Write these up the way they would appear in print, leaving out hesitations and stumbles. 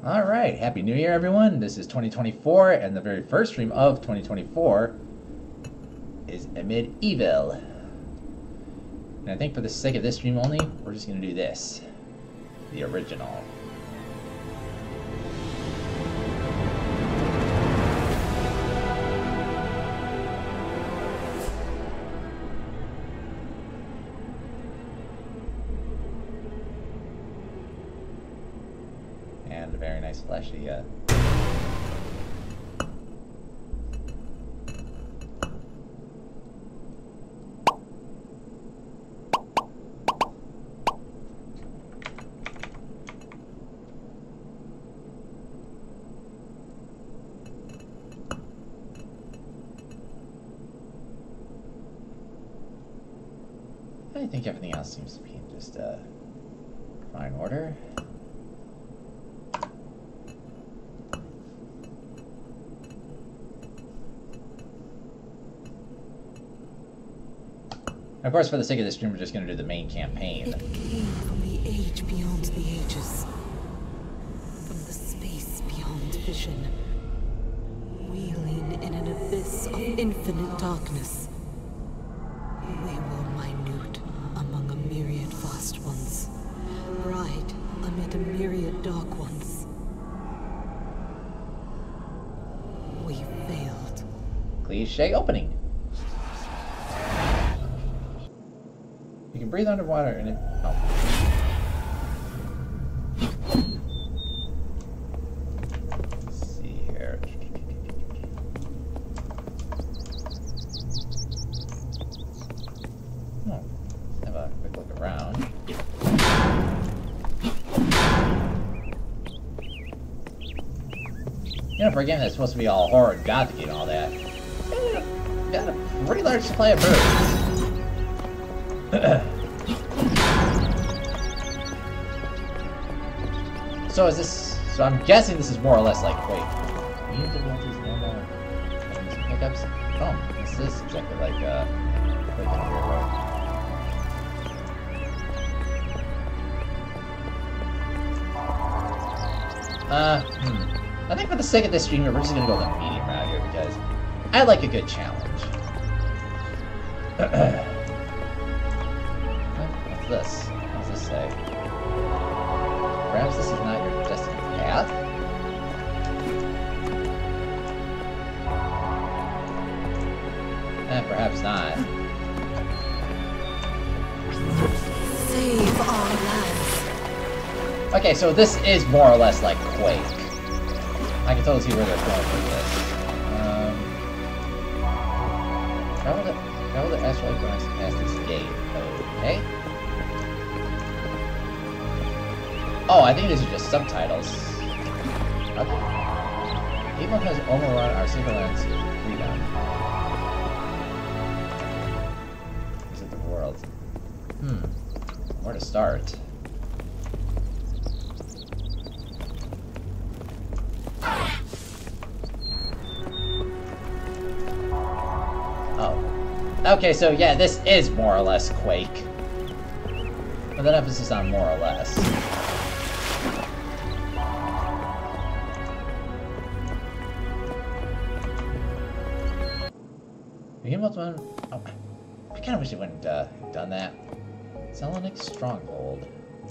Alright, Happy New Year everyone. This is 2024 and the very first stream of 2024 is Amid Evil. And I think for the sake of this stream only, we're just going to do this. The original. And a very nice flashy I think everything else seems to be in just fine order. Of course, for the sake of this stream, we're just going to do the main campaign. It came from the age beyond the ages. From the space beyond vision. Wheeling in an abyss of infinite darkness. We were minute among a myriad vast ones. Bright amid a myriad dark ones. We failed. Cliche opening. You can breathe underwater and it... Oh. Let's see here. Oh. Let's have a quick look around. You know, for a game that's supposed to be all horror and gothic and all that, got a pretty large supply of birds. So is this... So I'm guessing this is more or less like... Wait. You need to want these normal... Buttons and pickups? Oh, this is exactly like, Quake in Hero. I think for the sake of this stream, we're just gonna go the medium route here, because I like a good challenge. What's this? What does this say? Perhaps this is not your destined path? Perhaps not. Save our lands. Okay, so this is more or less like Quake. I can totally see where they're going with this. Travel the asteroid past this gate. Okay. Oh, I think these are just subtitles. Okay. Evil has overrun our single land's freedom. Visit the world. Where to start? Oh. Okay, so yeah, this is more or less Quake. With an emphasis on more or less. Oh, I kind of wish it wouldn't have done that. Selenik Stronghold.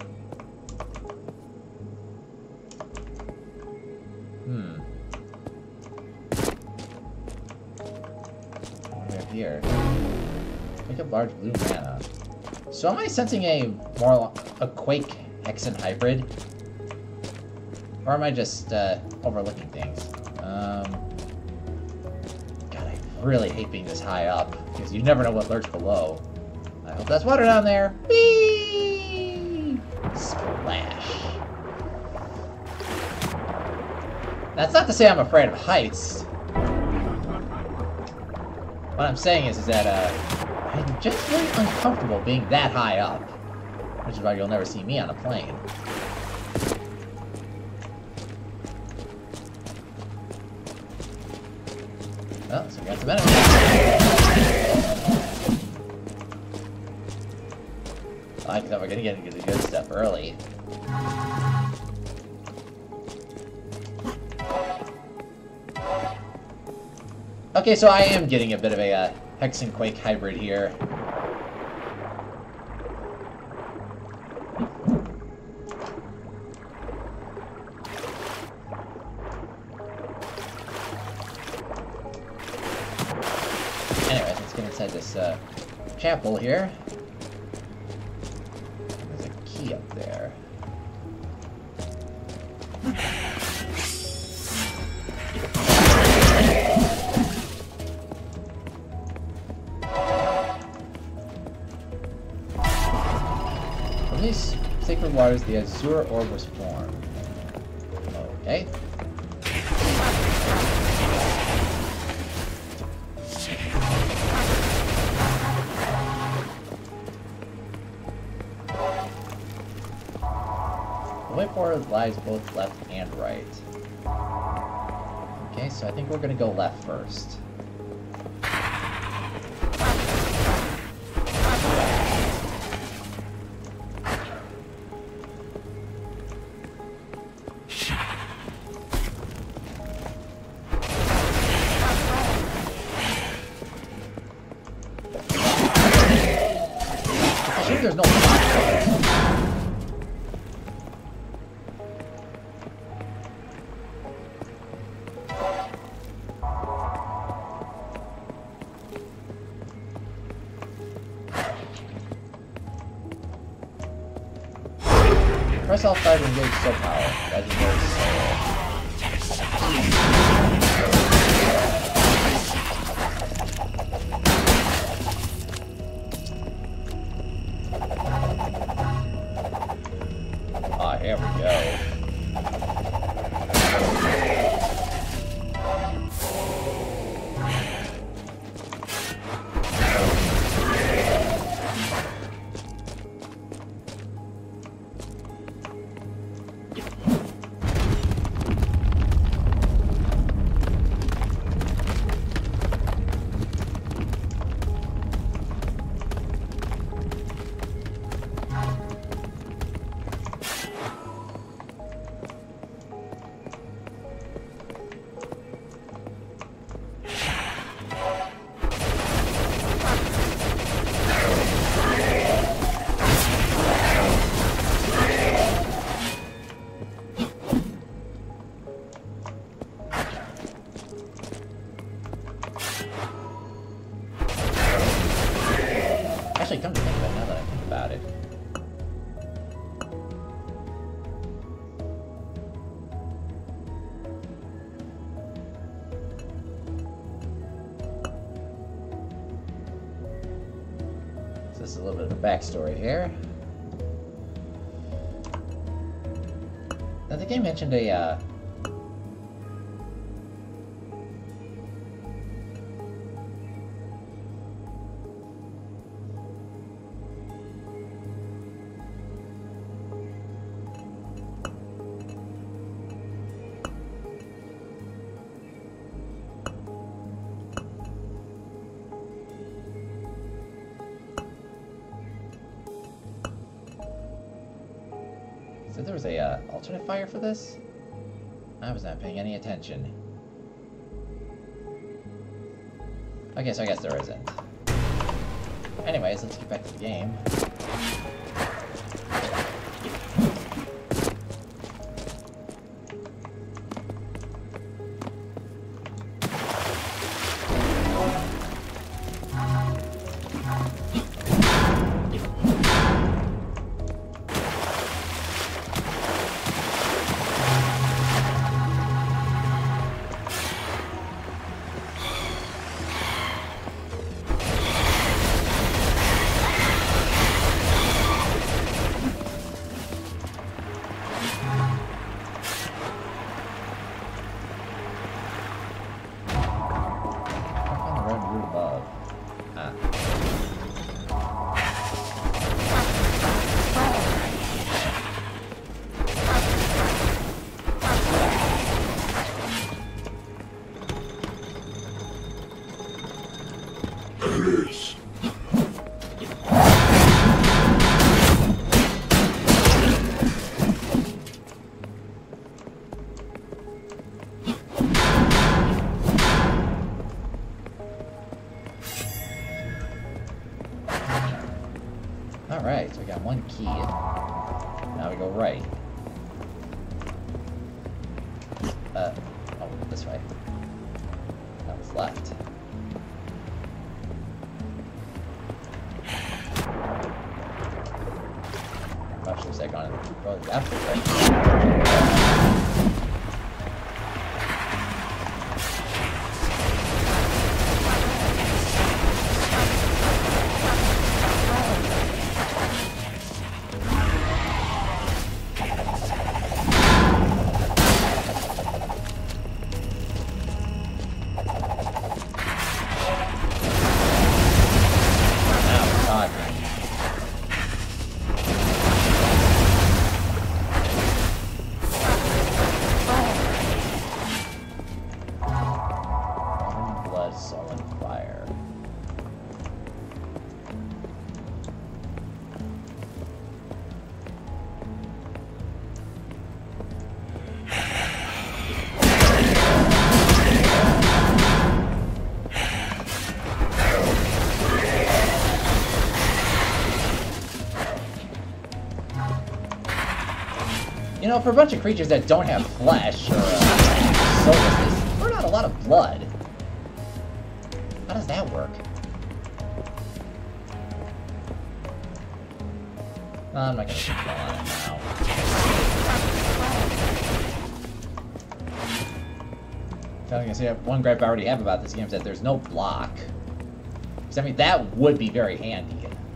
What have here? Pick up large blue mana. So am I sensing a Quake Hexen hybrid? Or am I just overlooking things? Really hate being this high up, because you never know what lurks below. I hope that's water down there. Whee! Splash. That's not to say I'm afraid of heights. What I'm saying is that I'm just really uncomfortable being that high up. Which is why you'll never see me on a plane. Well, so we got some enemies. I thought we're gonna get a good step early. Okay, so I am getting a bit of a Hex and Quake hybrid here. Anyways, let's get inside this chapel here. There's a key up there. From these sacred waters, the Azure Orb was formed. Okay. The way forward lies both left and right. Okay, so I think we're gonna go left first. I think there's no press L5 to engage soul power. Legendary soul. Ah, here we go. Actually, come to think of it, now that I think about it. So this is a little bit of a backstory here. Now the game mentioned a so there was a alternate fire for this? I was not paying any attention. Okay, so I guess there isn't. Anyways, let's get back to the game. Alright, so we got one key. Now we go right. Oh, this way. That was left. Gosh, looks like on it. Well, that's right. You know, for a bunch of creatures that don't have flesh or soullessness, we're not a lot of blood. How does that work? No, I'm not gonna keep going on it now. So I can see one gripe I already have about this game is that there's no block. Because I mean, that would be very handy.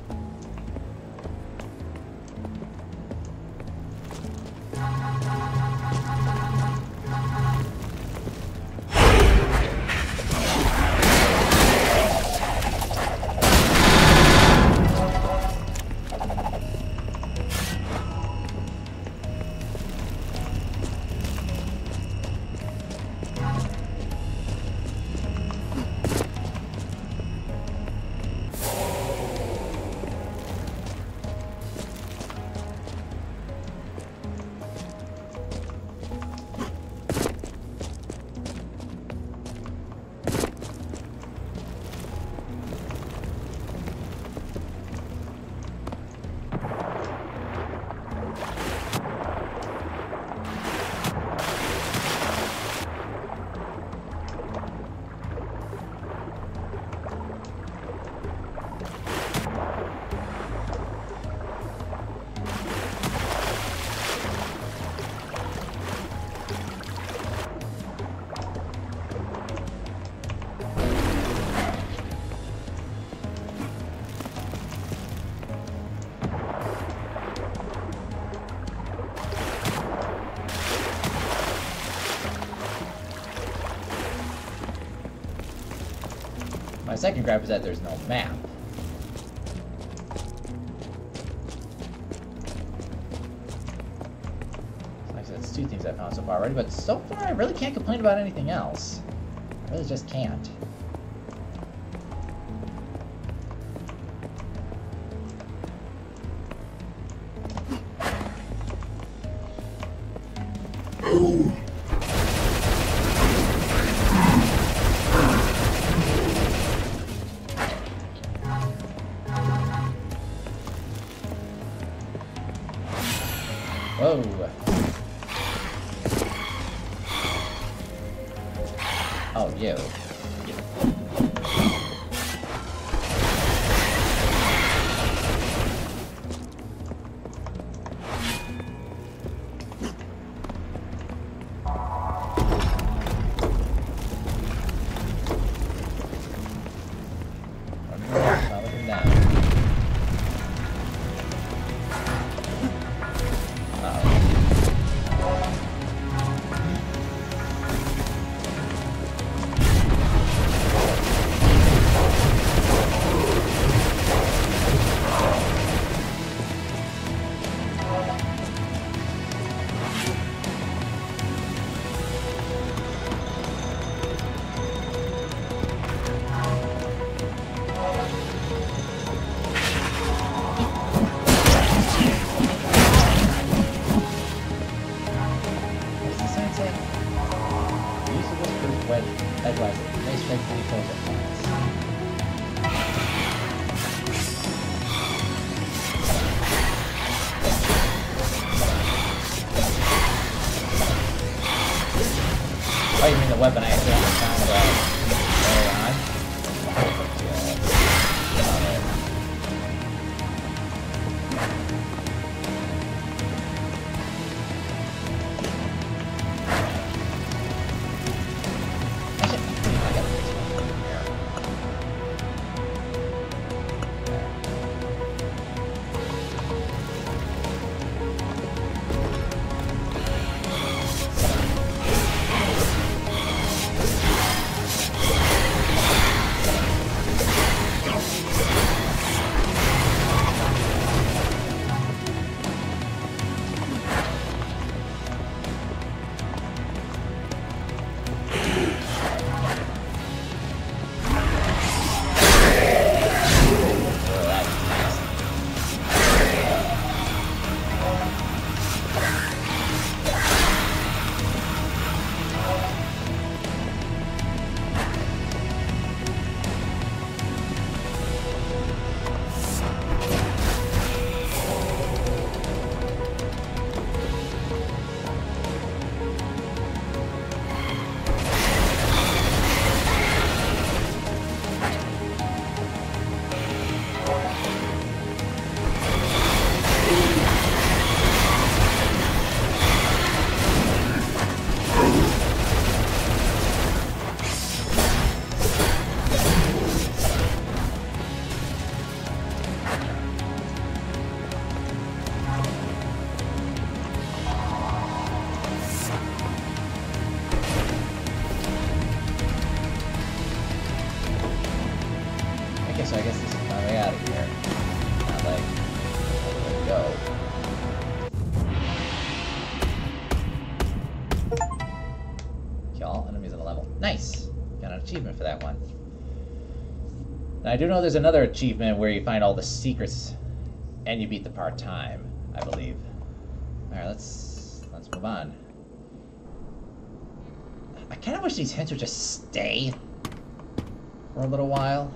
My second gripe is that there's no map. Like I said, it's two things I've found so far already, but so far I really can't complain about anything else. I really just can't. Whoa. Oh, you. Not looking down. Edgewise, may strength any foes at once. Oh, you mean the weapon I accidentally found early on? So I guess this is my way out of here. Not like, where to go. Kill all enemies on a level. Nice! Got an achievement for that one. Now I do know there's another achievement where you find all the secrets and you beat the part-time, I believe. Alright, let's move on. I kinda wish these hints would just stay for a little while.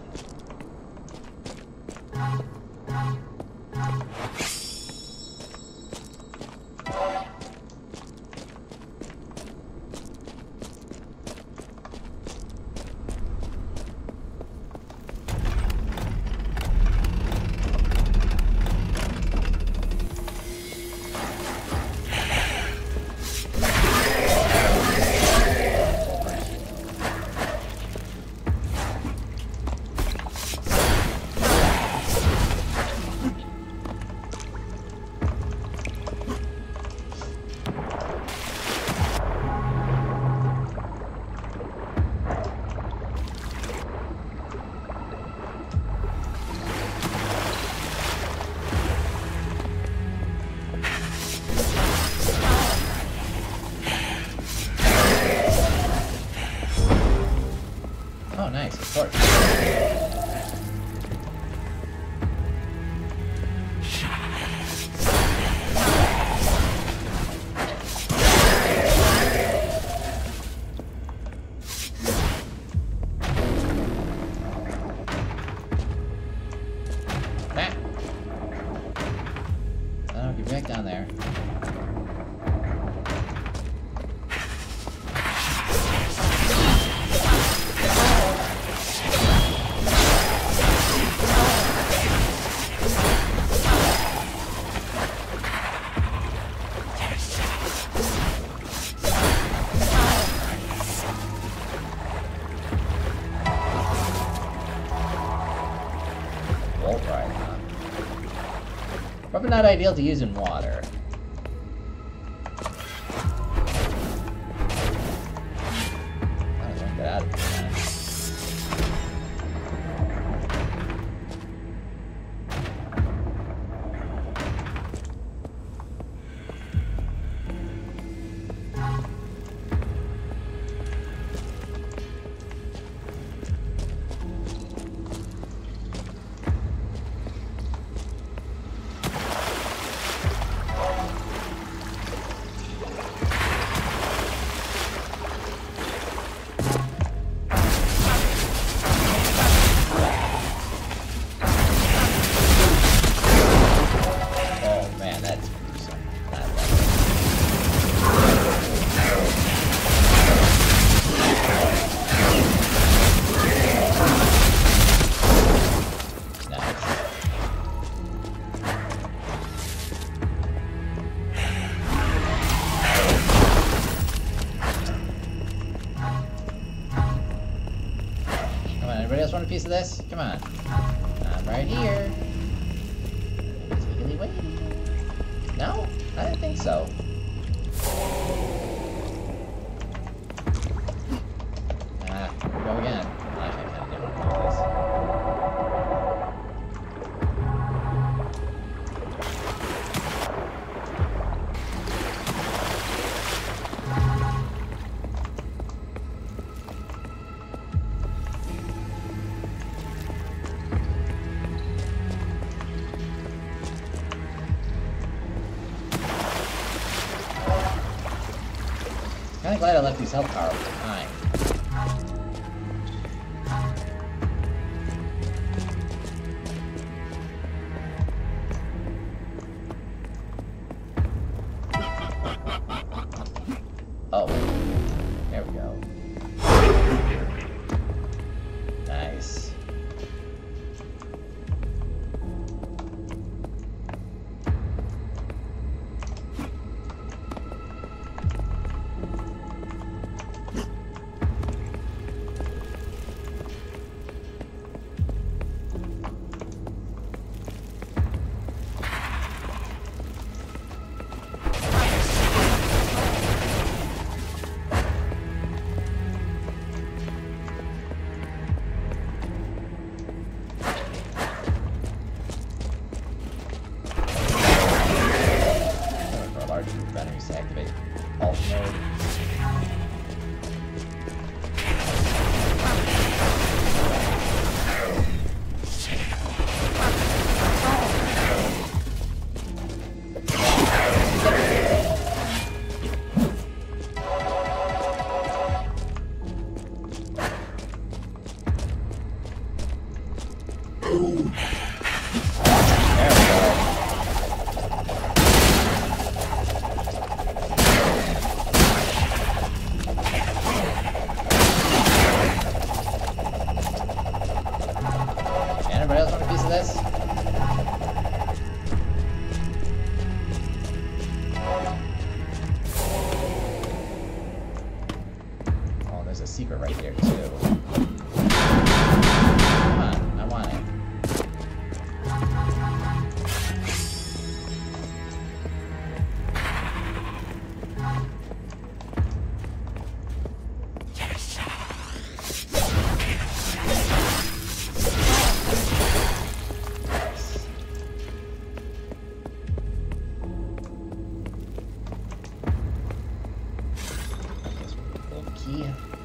Oh, nice, of course. Ah. Oh, get back down there. Probably not ideal to use in water. I don't get out of here, man. Anybody else want a piece of this? Come on. I'm right here. Wiggly wiggly. No? I didn't think so. Ah, here we go again. I think I kind of did one of these. I'm glad I left these health powers behind. Oh, there we go. Nice. Batteries to activate alt mode. Anybody else want a piece of this? Oh, there's a secret right here too. Come on, I want it. Key.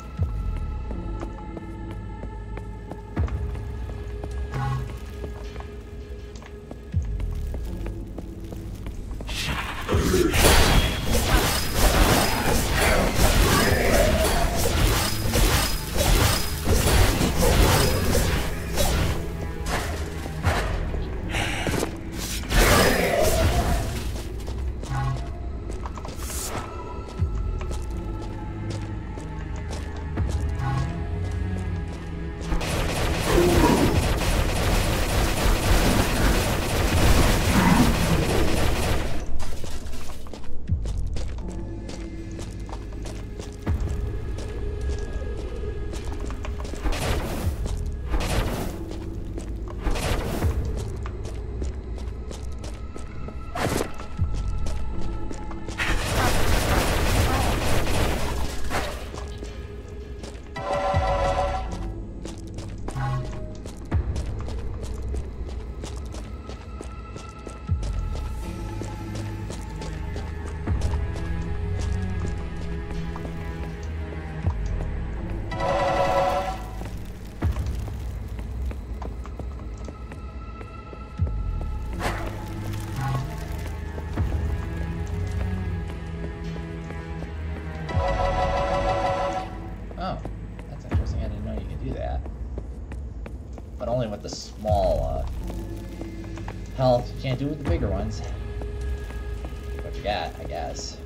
But only with the small health. You can't do it with the bigger ones. What you got, I guess.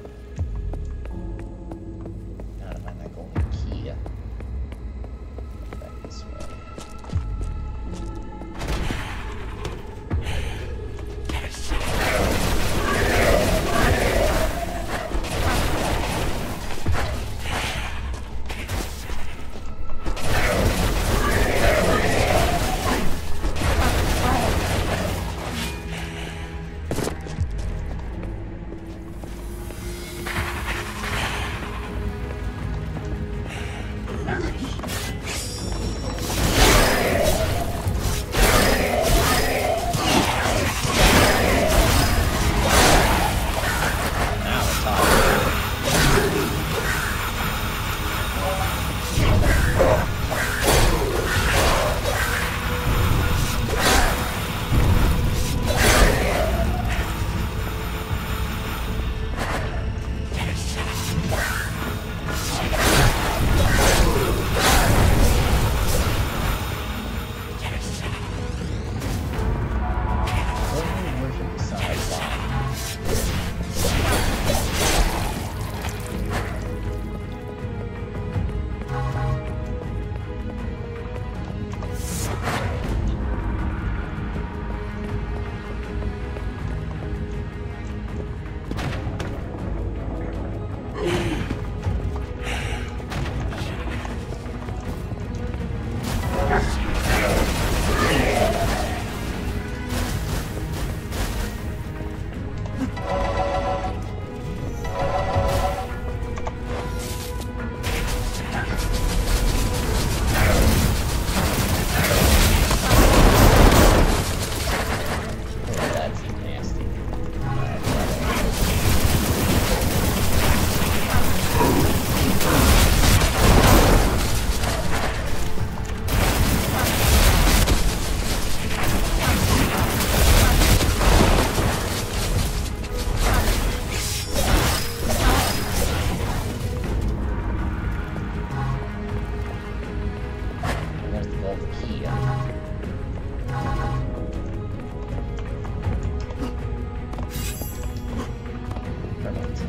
Now to find that golden key. Back this way. Vault key. Perfect.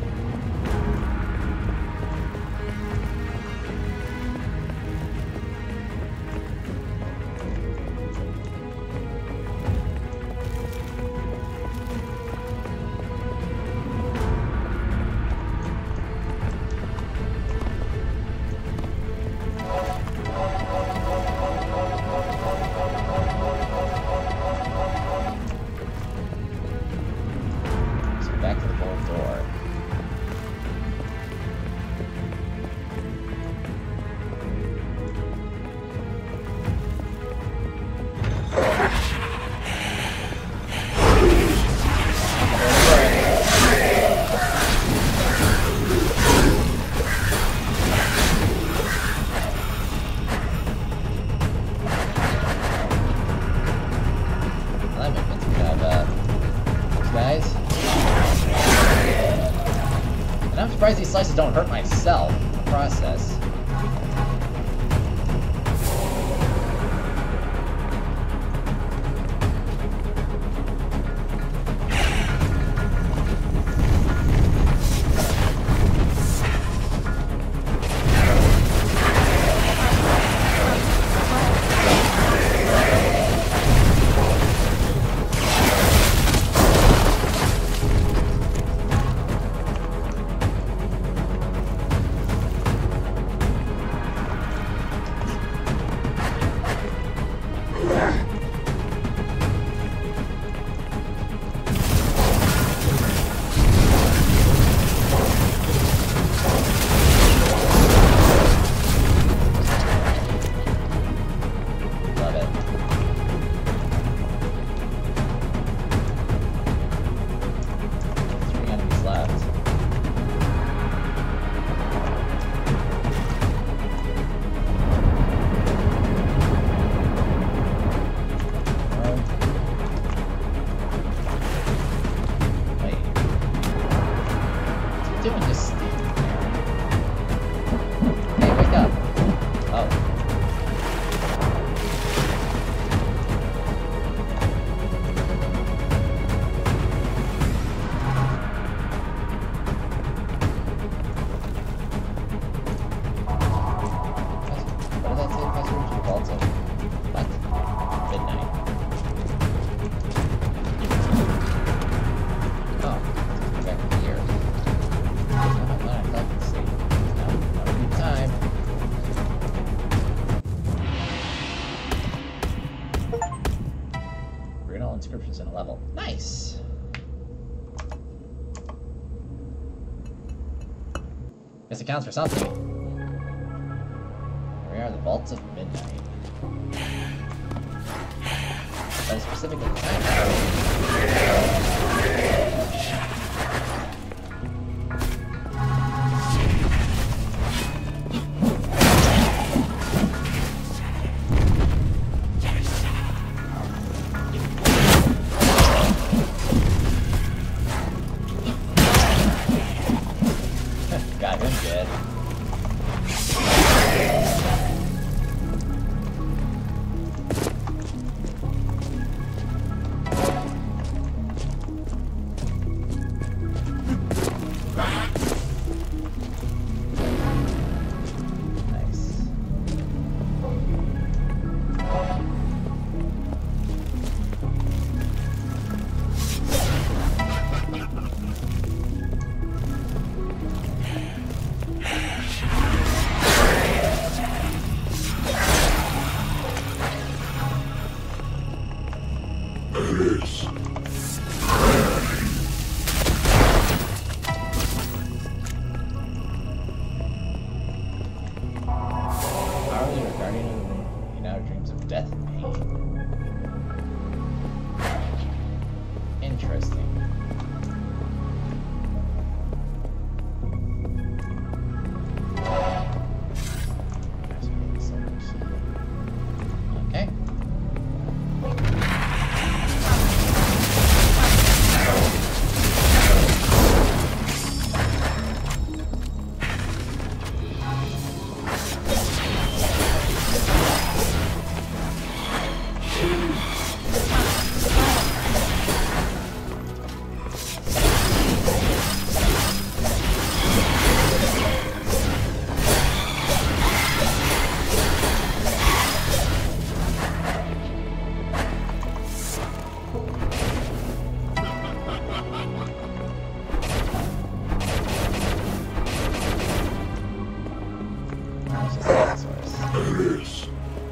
Back to the gold door. I like my fancy these guys. And I'm surprised these slices don't hurt myself in the process. Love it. 3 enemies left. Wait. What's he doing just standing there? Hey, wake up. Oh. What does that say? Password to the vault of what? Midnight. Oh, let's go back here. Let's see. No, not a good time. Read all inscriptions in a level. Nice. This accounts for something. Here we are, the Vaults of Midnight. But it's specifically got him dead. Nice. Powerly regarding he now dreams of death and pain. Interesting. Okay. this.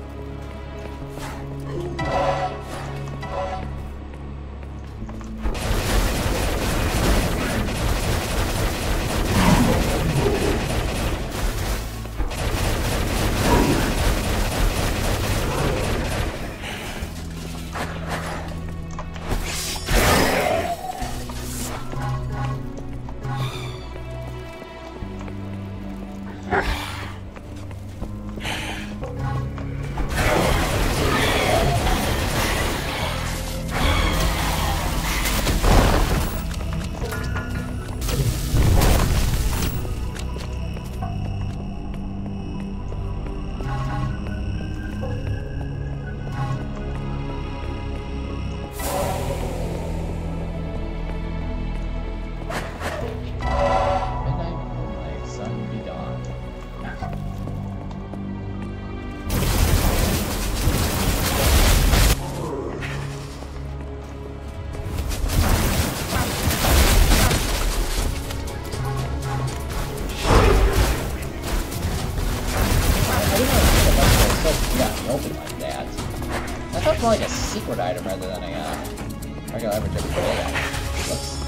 Like a secret item rather than a regular average everyday item. Whoops.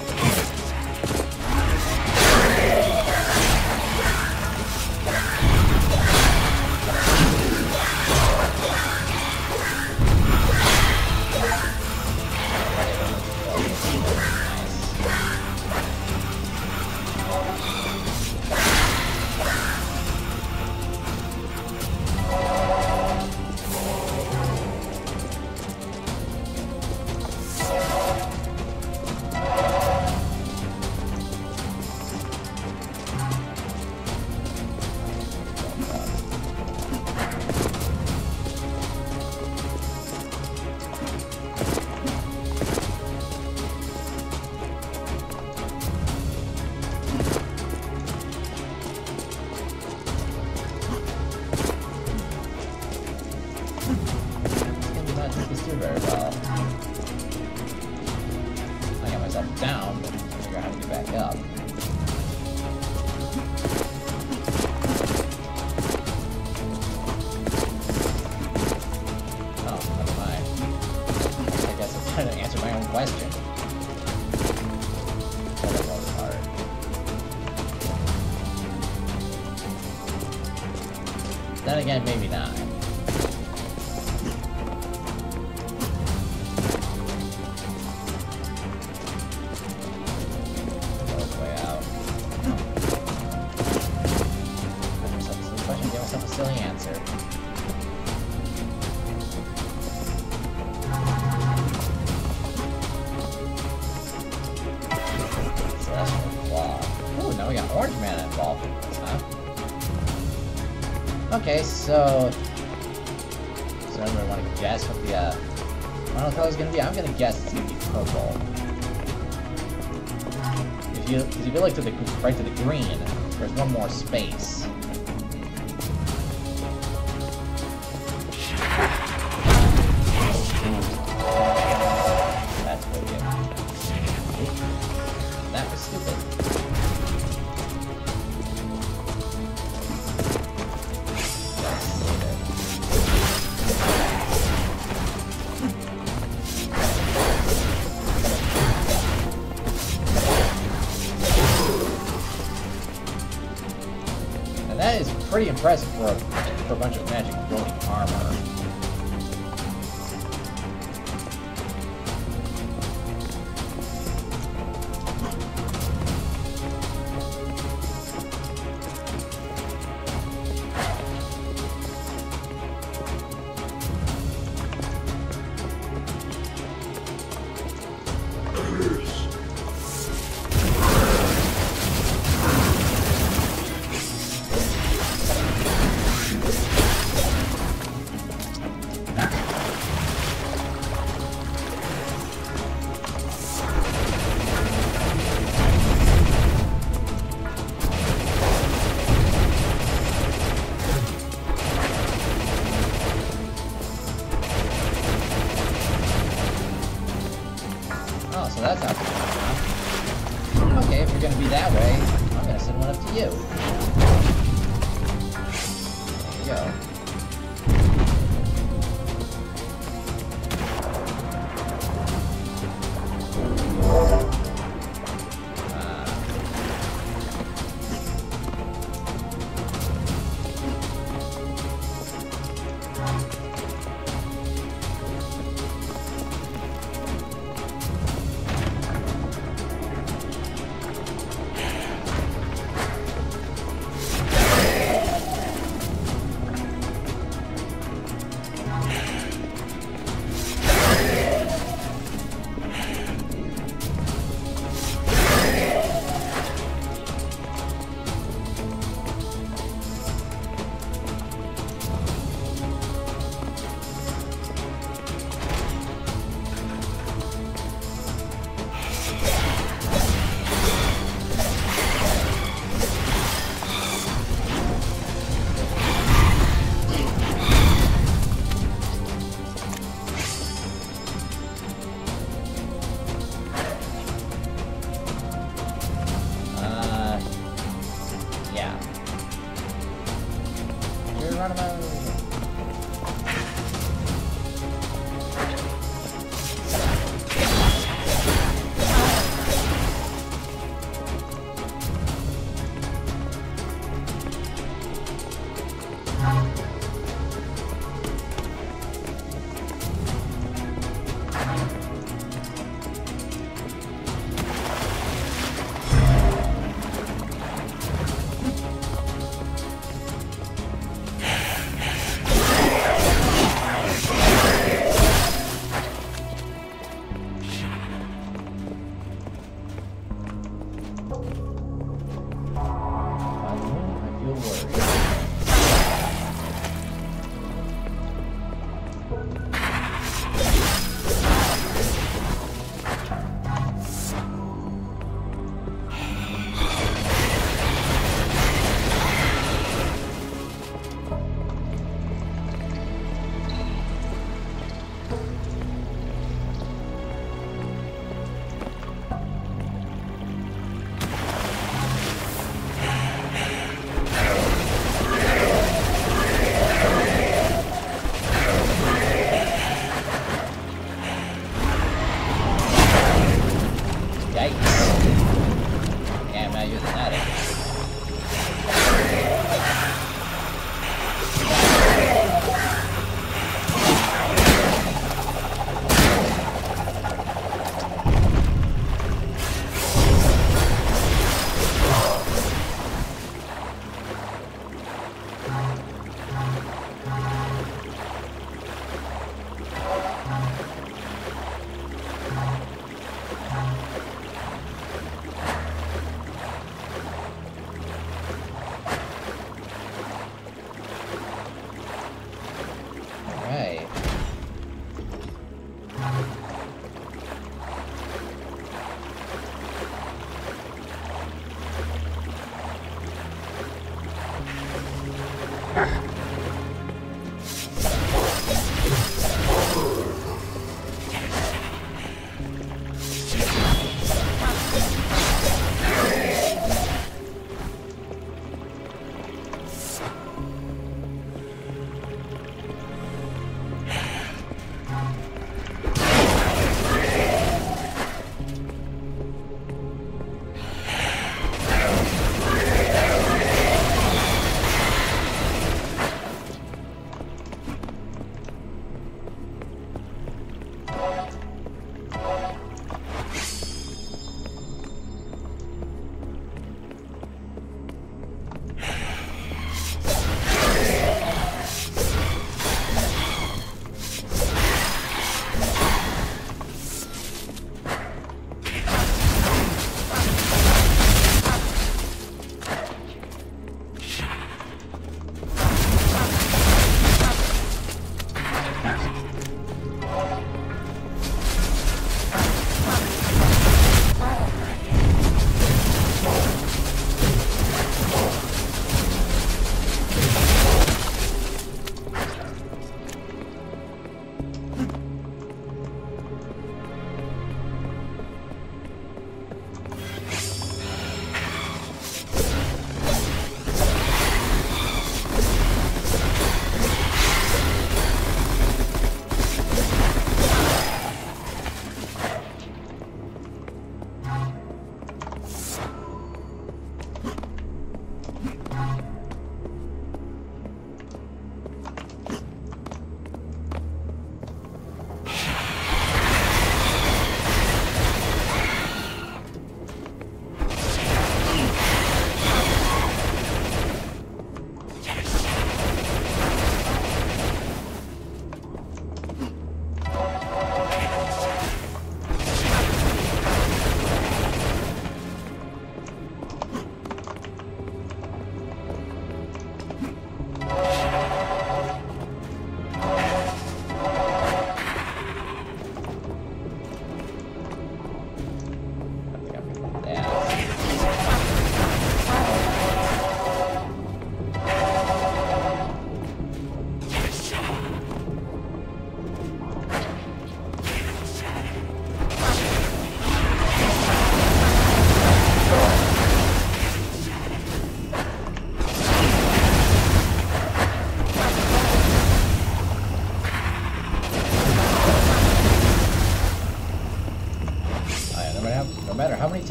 Very well. I got myself down, but I figure out how to get back up. Oh, never mind. I guess I'm trying to answer my own question. That was hard. Then again, maybe not. Silly answer. Celestial Claw. Ooh, now we got Orange Mana involved in this, huh? Okay, so... Does everybody want to guess what the, final color is going to be? I'm going to guess it's going to be purple. If you go like to the right to the green, there's one more space. That was stupid. And that is pretty impressive for a bunch of magic building armor. So that's how it's going now. Okay, if you're gonna be that way, I'm gonna send one up to you. There you go. Geronimo!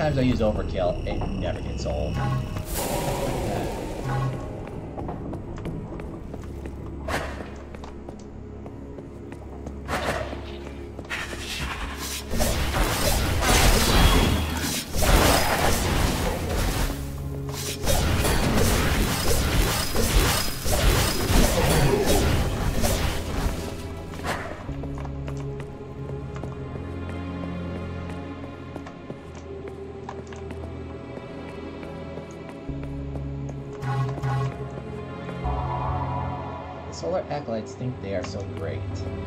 times I use overkill, it never gets old. Solar acolytes think they are so great.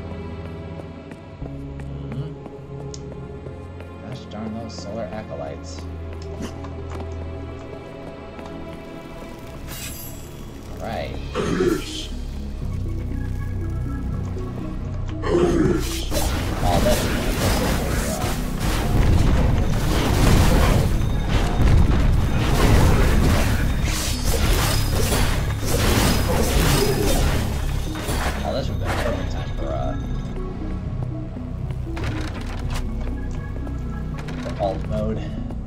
Gosh darn those solar acolytes. Alright. All this is alt mode.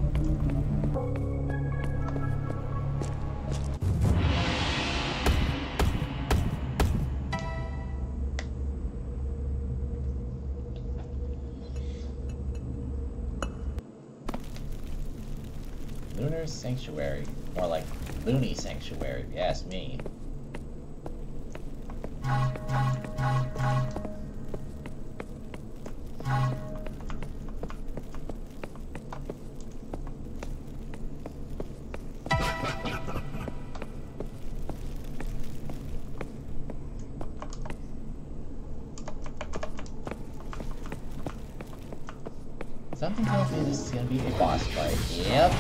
Lunar Sanctuary. More like Loony Sanctuary, if you ask me. Something tells me this is gonna be a boss fight. Yep.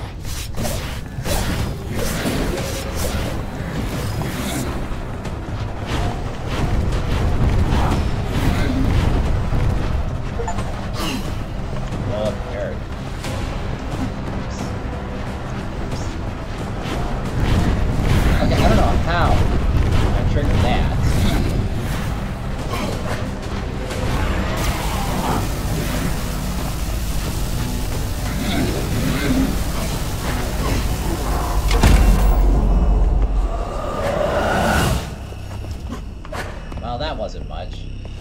Oh, there. Okay, I don't know how I triggered that. Well, that wasn't much.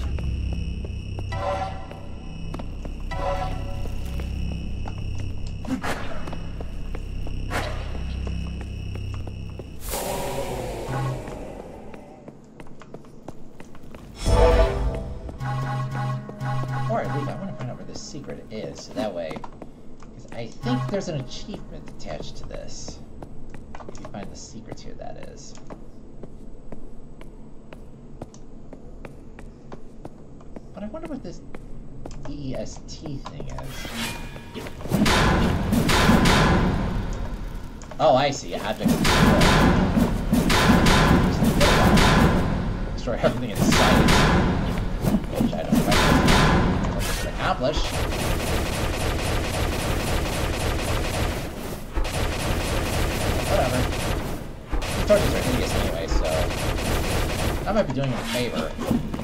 Before I leave, I want to find out where this secret is, so that way, because I think there's an achievement attached to this. If you find the secrets here, that is. But I wonder what this DEST thing is. Oh, I see. Object control. Destroy everything in sight. Which I don't know what this would accomplish. Whatever. These torches are hideous anyway, so I might be doing him a favor.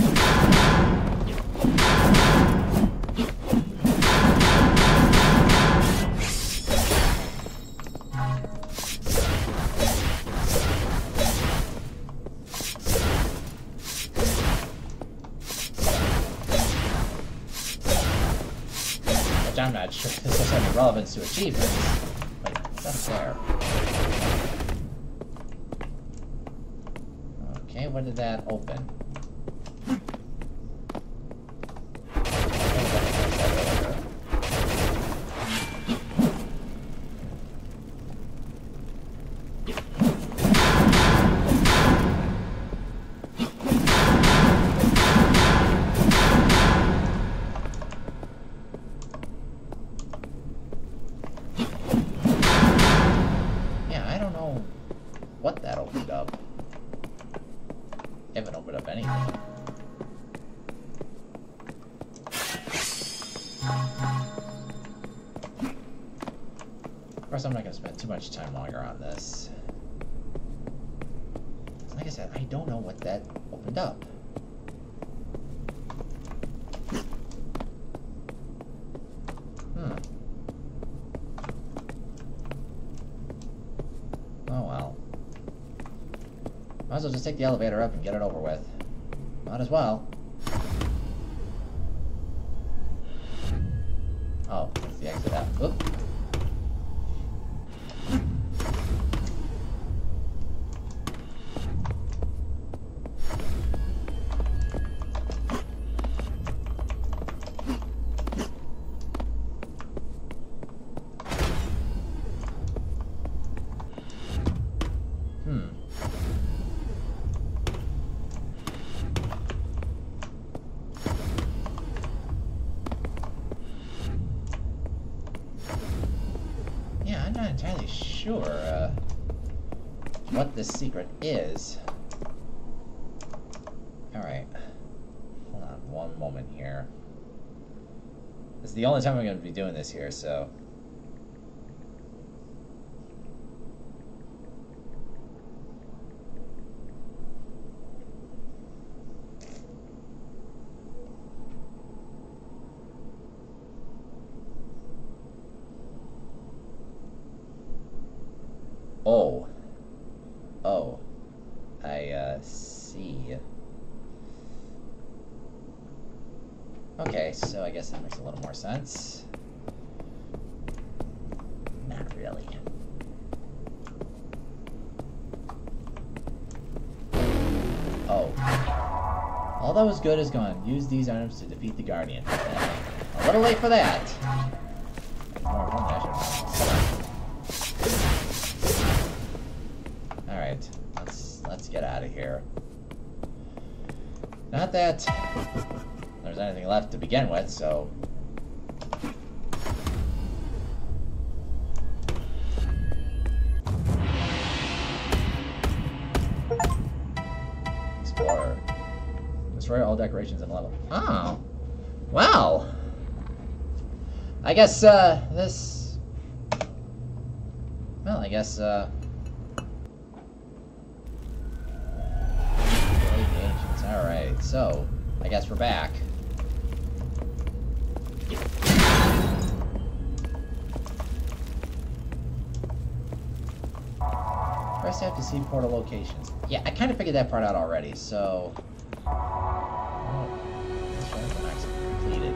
I'm not sure if this has any relevance to achievements, but it's up there. Okay, when did that open? What that opened up. Haven't opened up anything. Of course, I'm not going to spend too much time longer on this. Like I said, I don't know what that opened up. well just take the elevator up and get it over with. Might as well. Oh, that's the exit out. Oop. I'm not entirely sure what this secret is. Alright. Hold on one moment here. This is the only time I'm going to be doing this here, so... Oh. Oh. I, see. Okay, so I guess that makes a little more sense. Not really. Oh. All that was good is gone. Use these items to defeat the Guardian. A little late for that. More importantly, I should... Alright, let's get out of here. Not that there's anything left to begin with, so... Explorer. Destroy all decorations in level. Oh! Wow! I guess, this... Well, I guess, Alright, so, I guess we're back. First I have to see portal locations. Yeah, I kind of figured that part out already, so... Oh, this one's actually completed.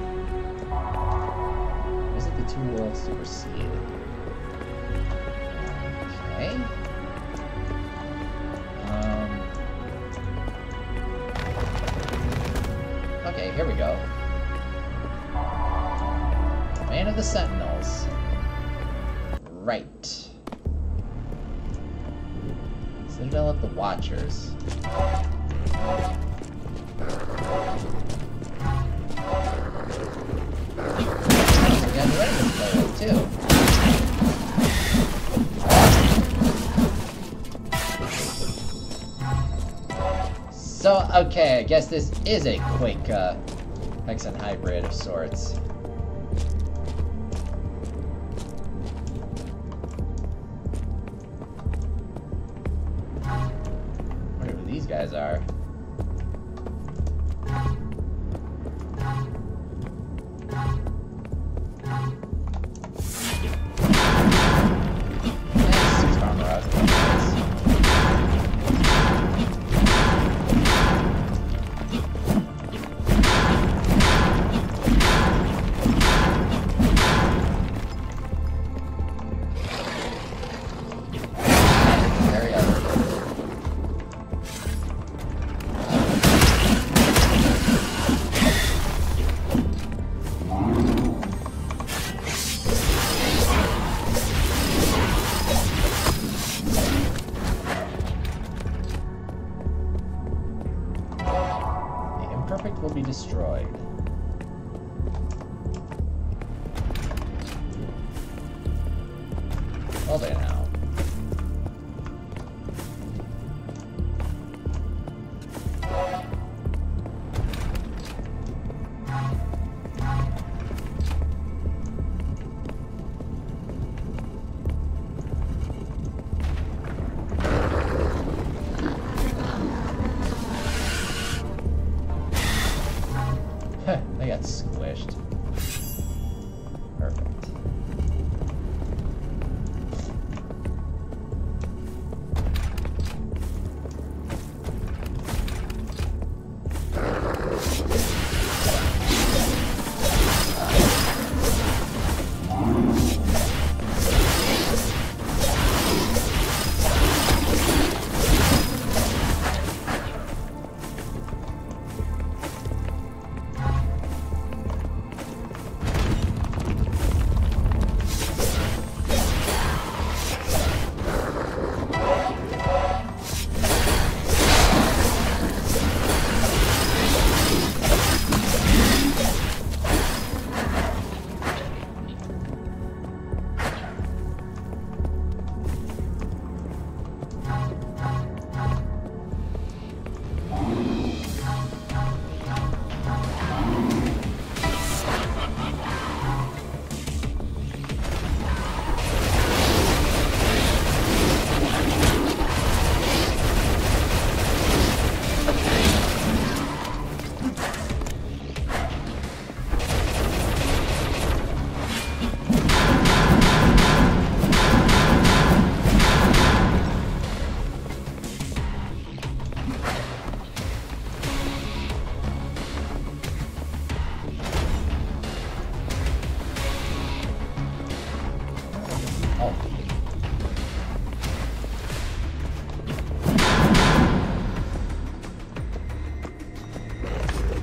Visit the two worlds supersede. Okay. Okay, here we go. Man of the Sentinels. Right. Citadel of the Watchers. We got the ready to play with, too. So, okay, I guess this is a Quake Hexen hybrid of sorts. I wonder who these guys are. Will be destroyed. Well there now. They got squished. Perfect.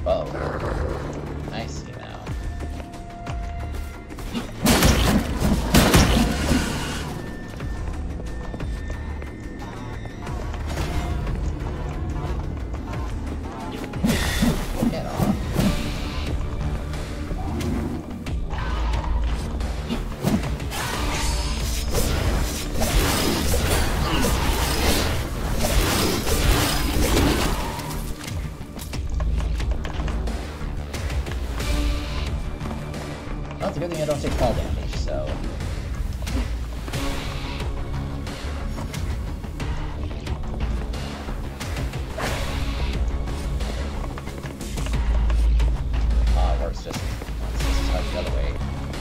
bow. I see now. Get off. Well, it's a good thing I don't take fall damage, so... Ah, it works just as hard the other way.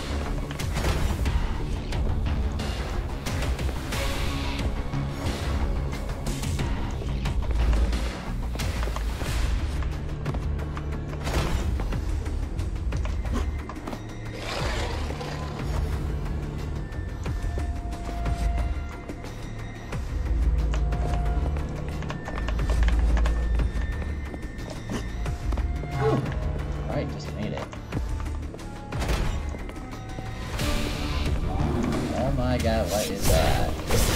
Alright, just made it. Oh my god, what is that?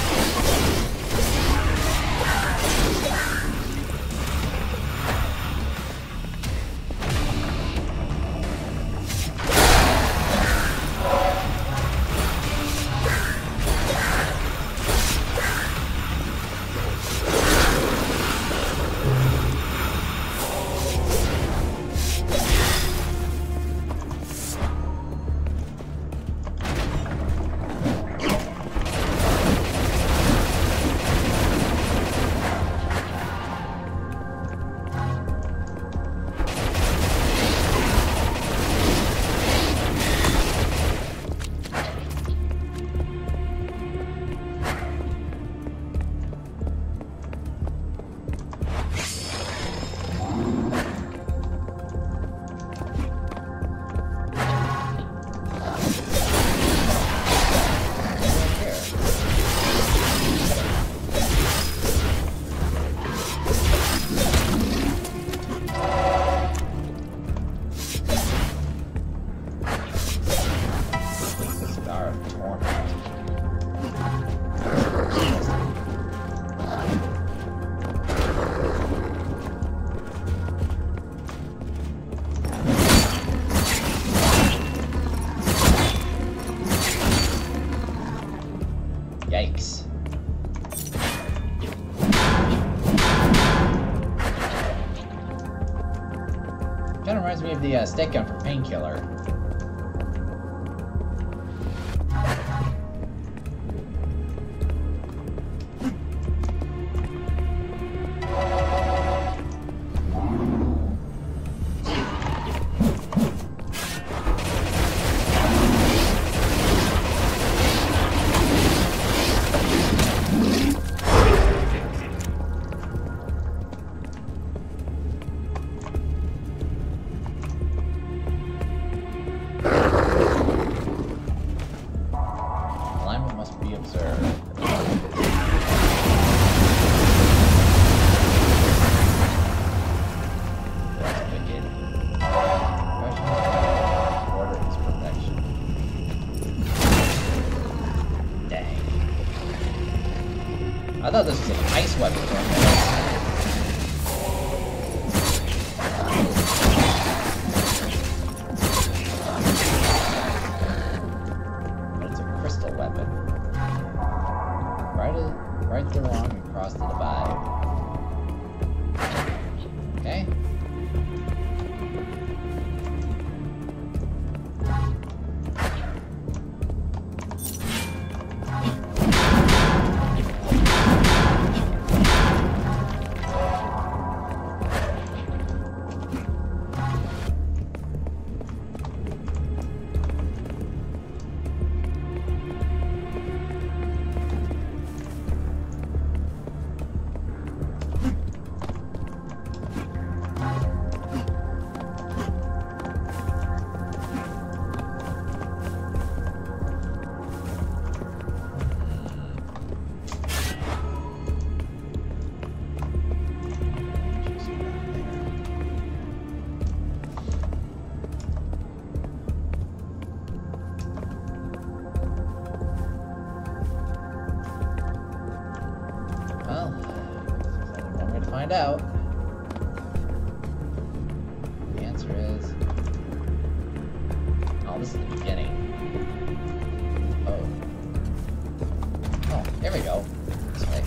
Yikes. Kind of reminds me of the stick gun from Painkiller. Alignment must be observed. That's wicked. Order is perfection. Dang. I thought this was an ice weapon for a minute. Weapon. Right the wrong and cross the divide. Okay. find out. The answer is... Oh, this is the beginning. Oh. Oh, there we go. This way.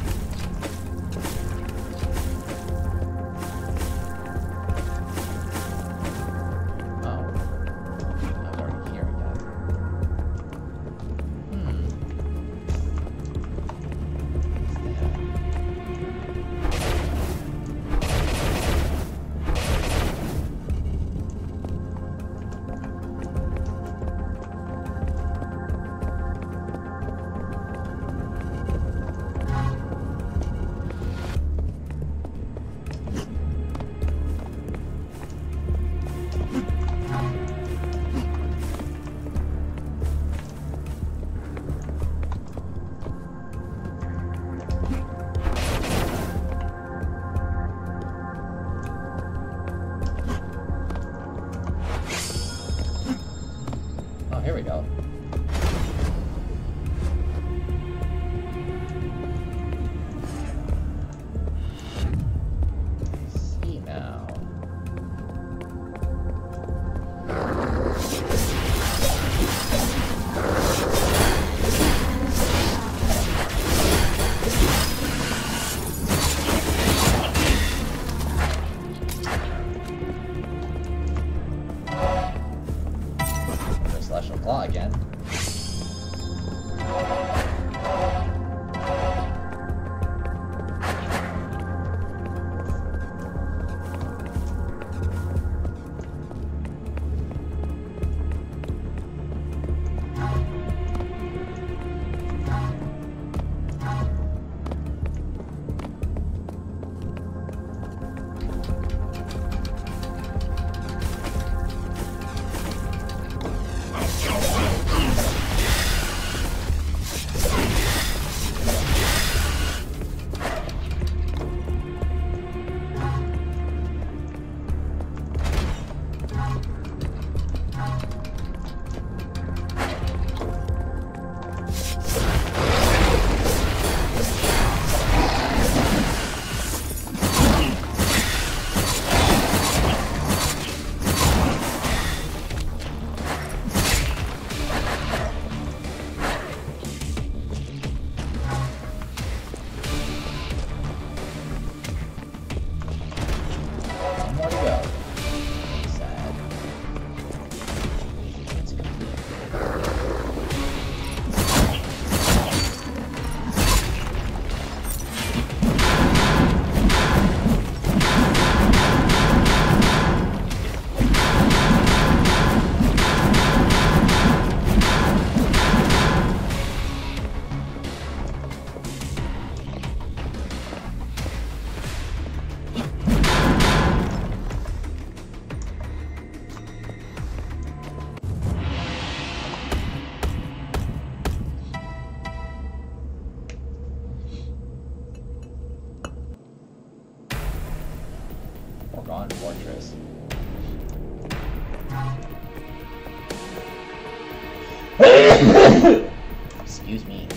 Here we go. Let's see now. Celestial Claw again. Foregone Fortress. Excuse me.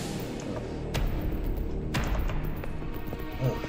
Oof.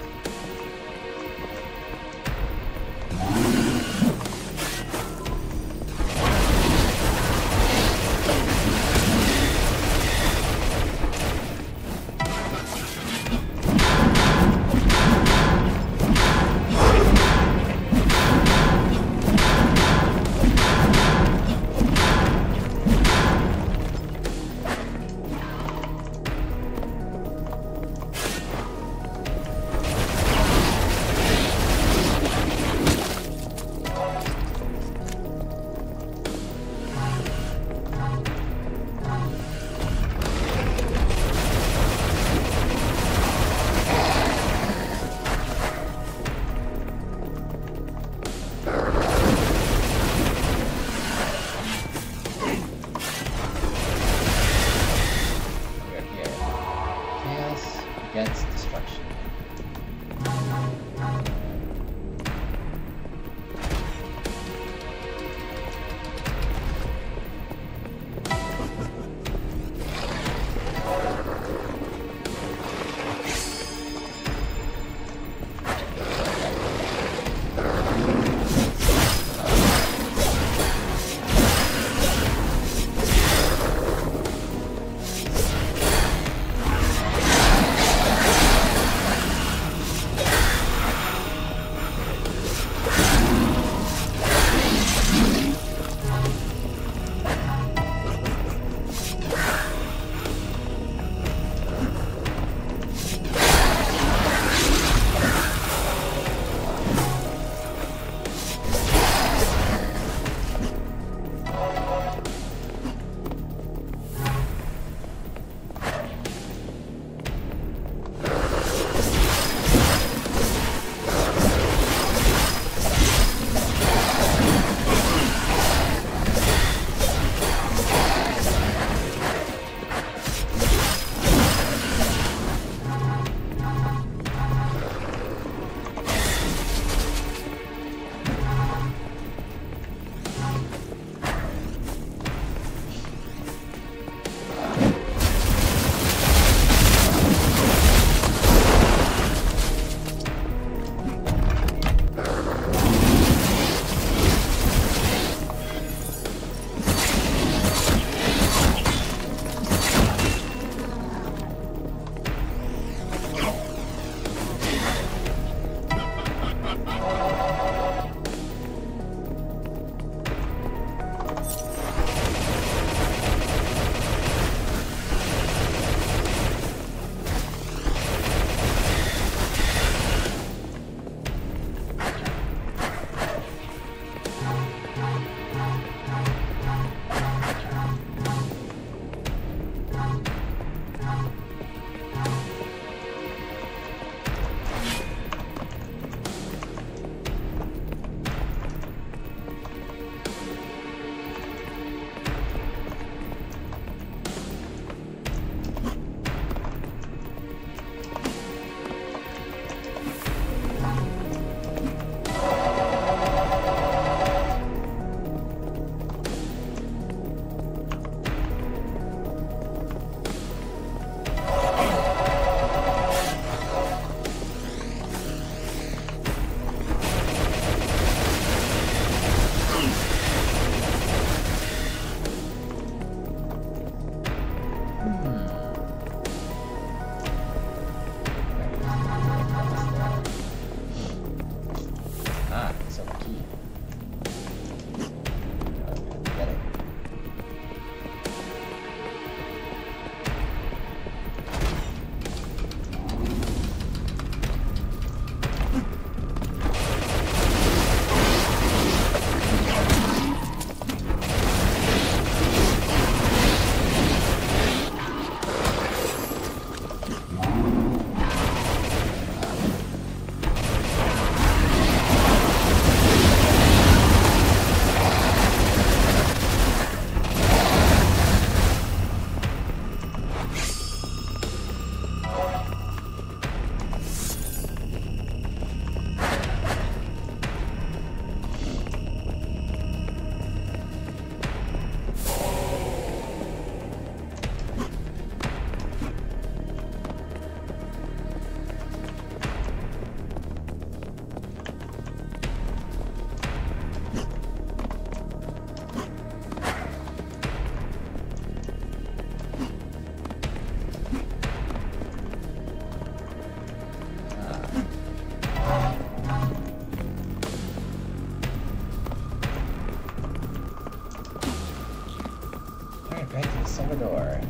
silver door.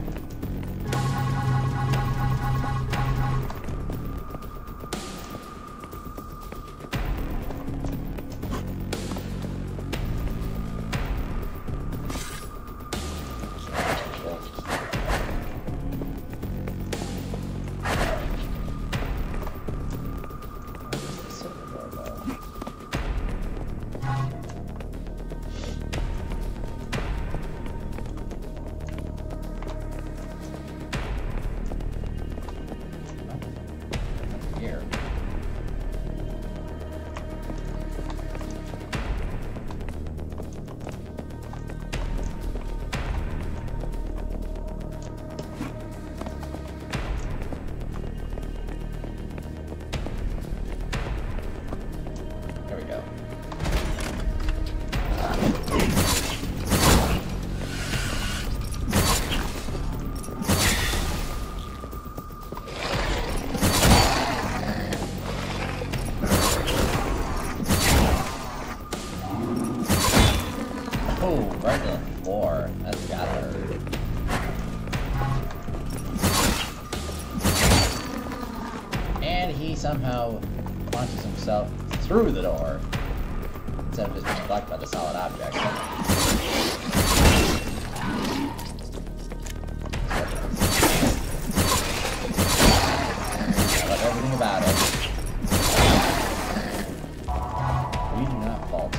Somehow launches himself through the door instead of just being blocked by the solid object. I love everything about it. We do not falter.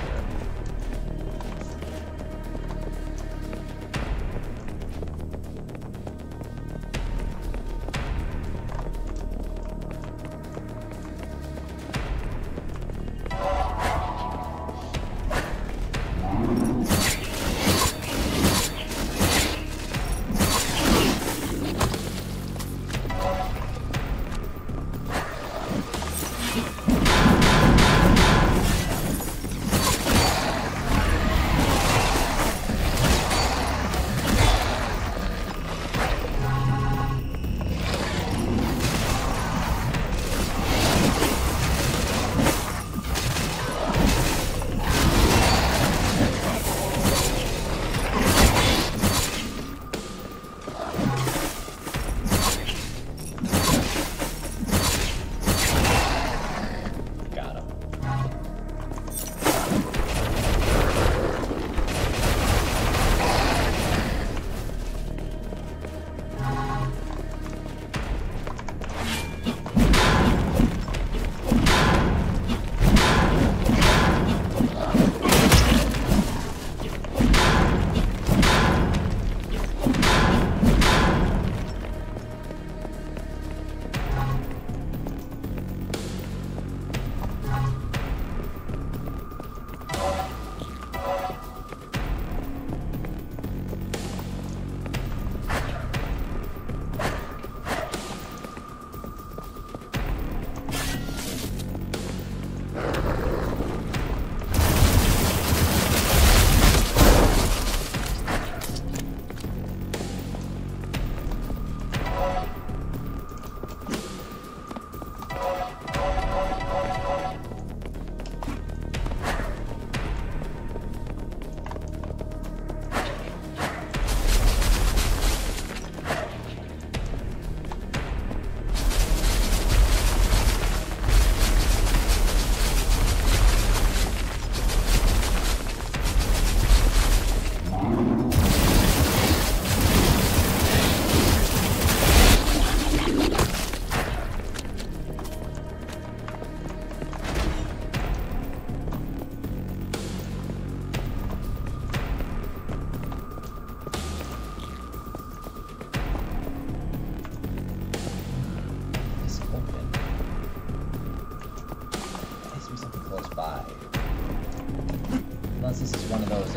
Unless this is one of those,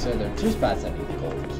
So there are two spots I need to go over.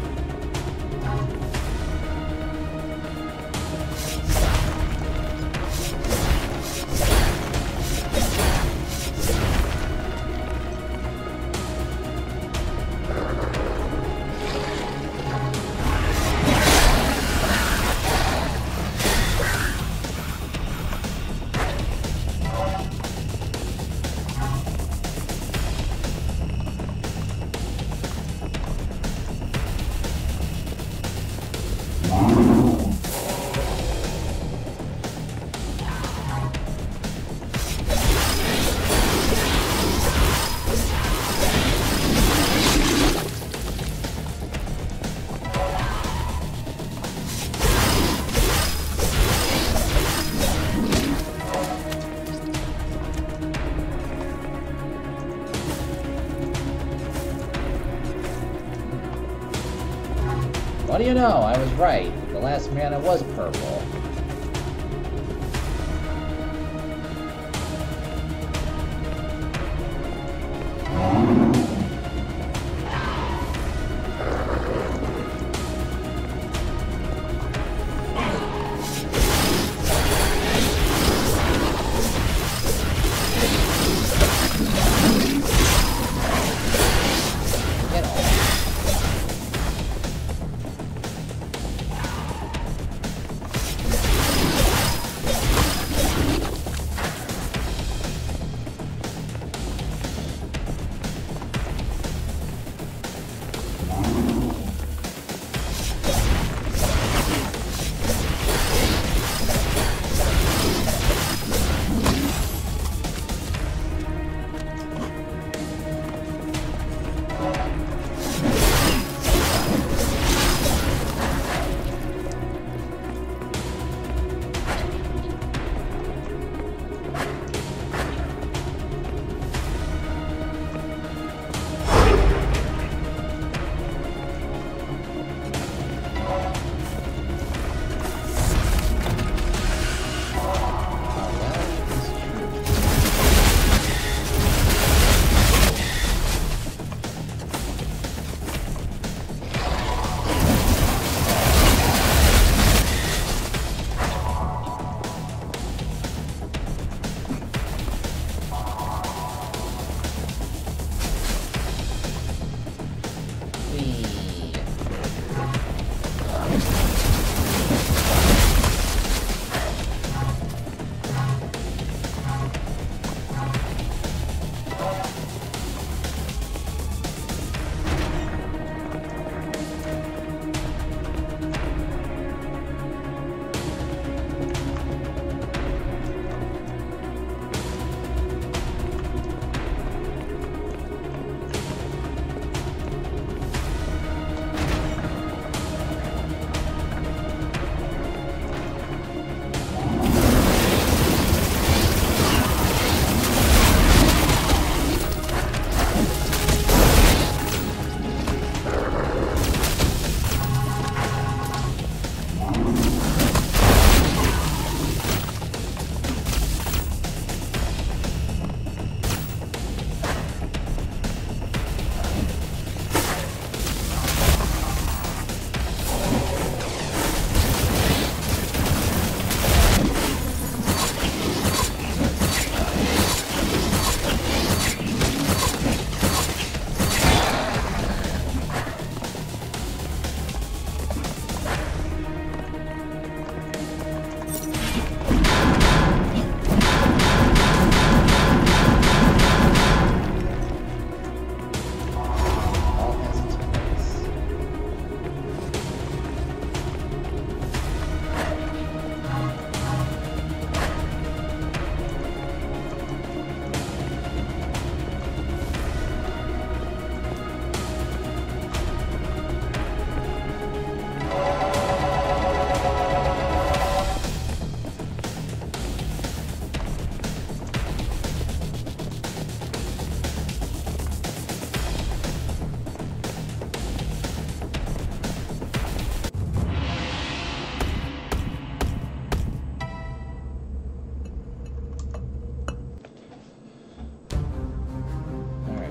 What do you know? I was right. The last mana was purple.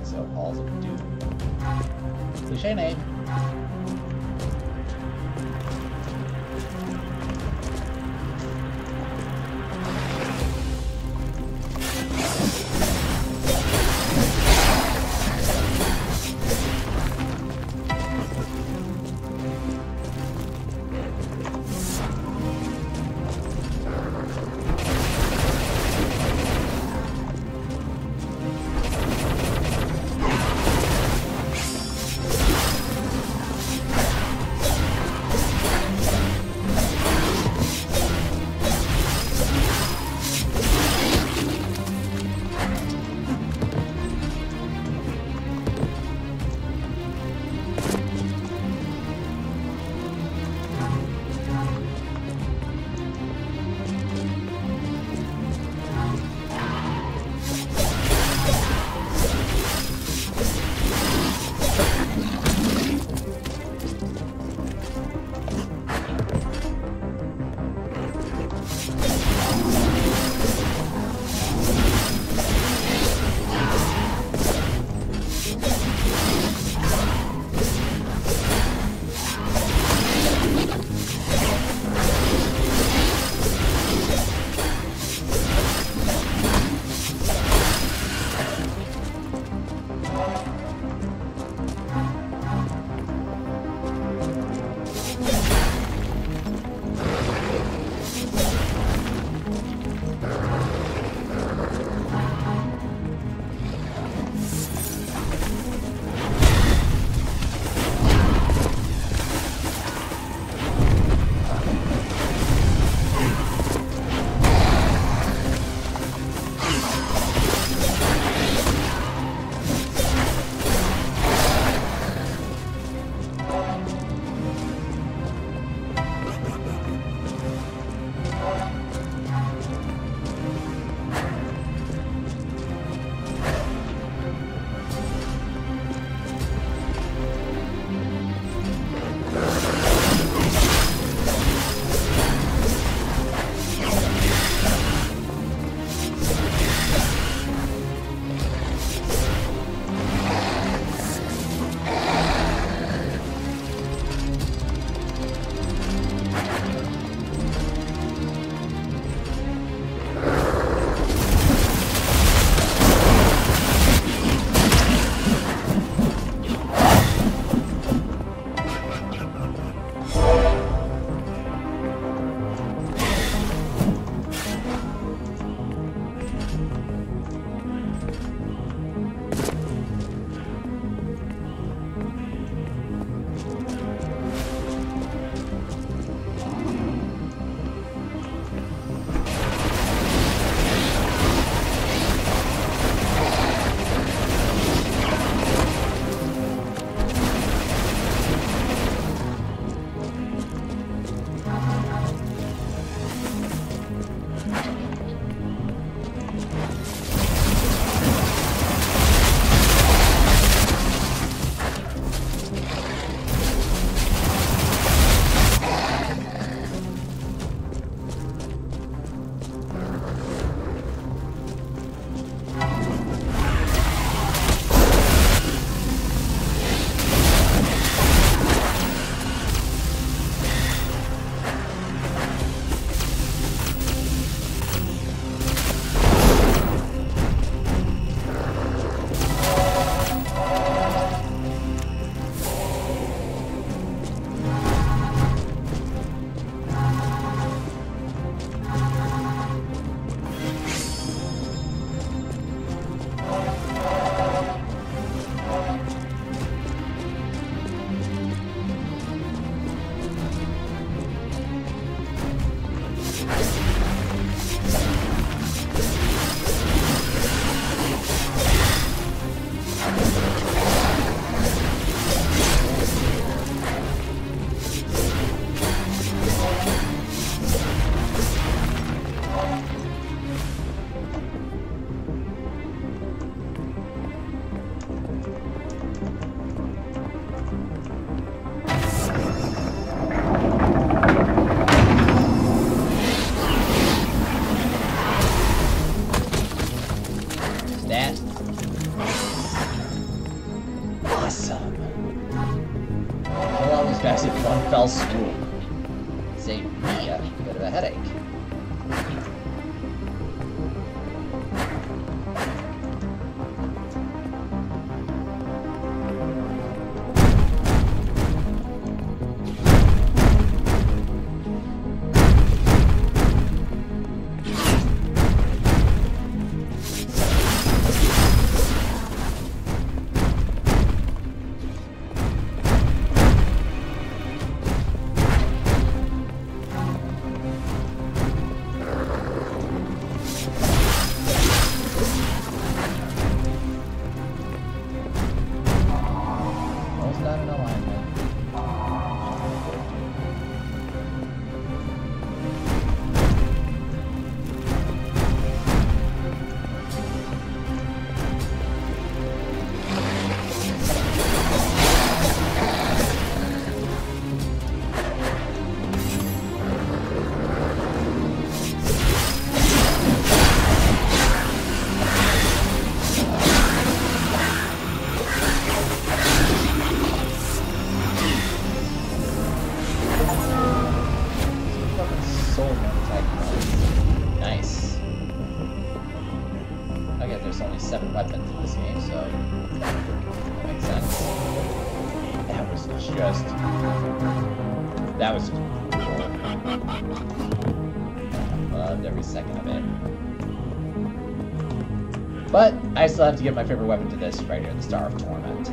So Halls of Doom. Cliche name. these guys in one fell swoop. Save me a bit of a headache. Nice. I guess there's only 7 weapons in this game, so that makes sense. That was just loved every second of it. But I still have to get my favorite weapon to this right here, the Star of Torment.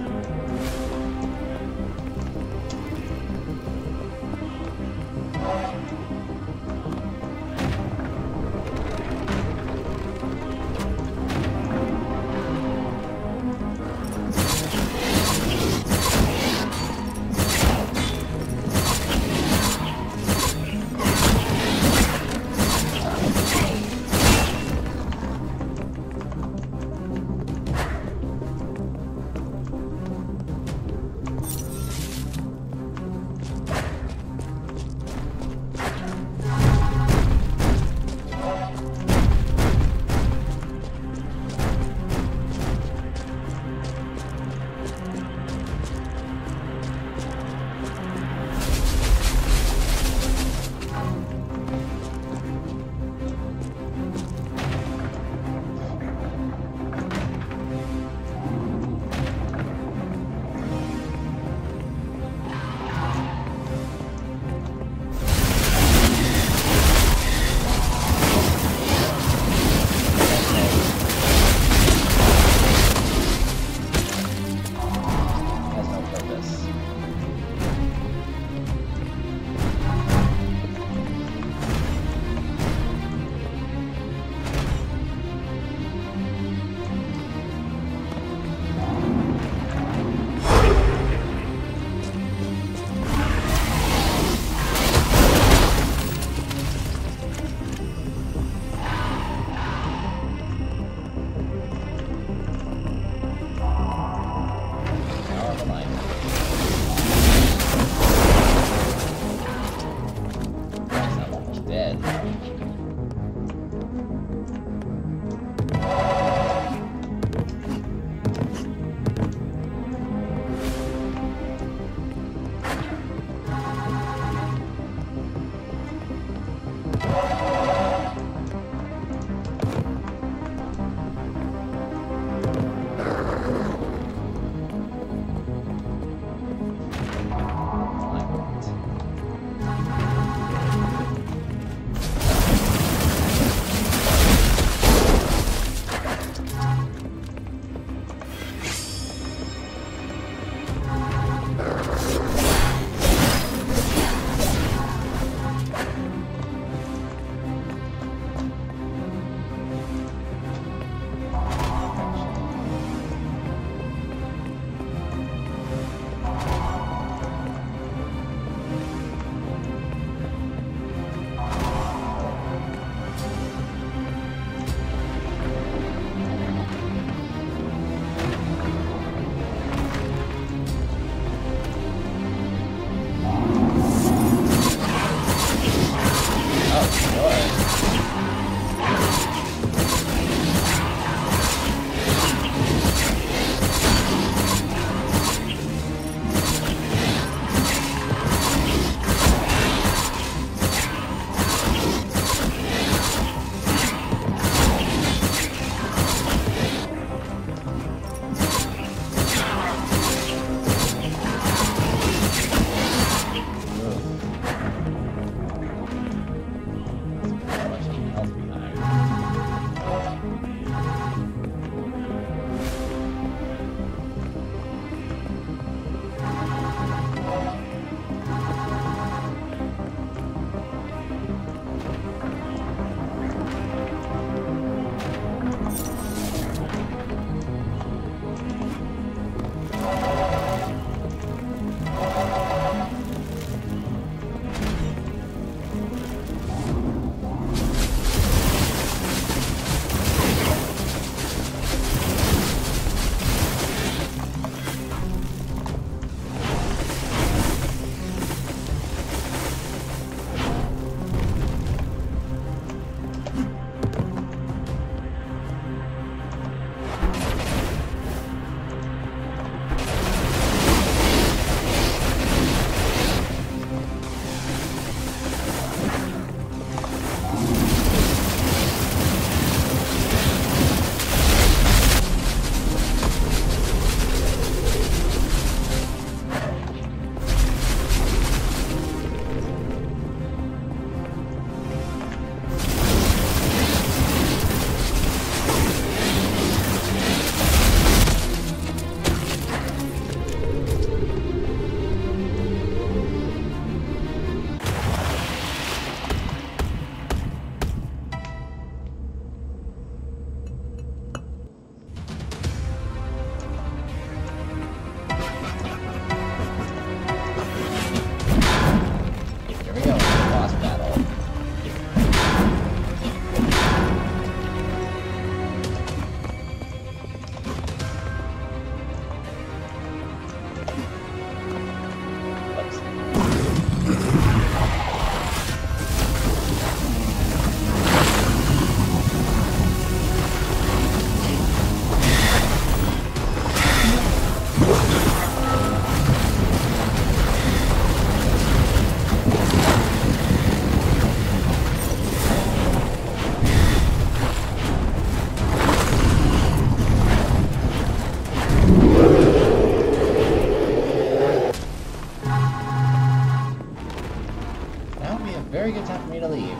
Very good time for me to leave.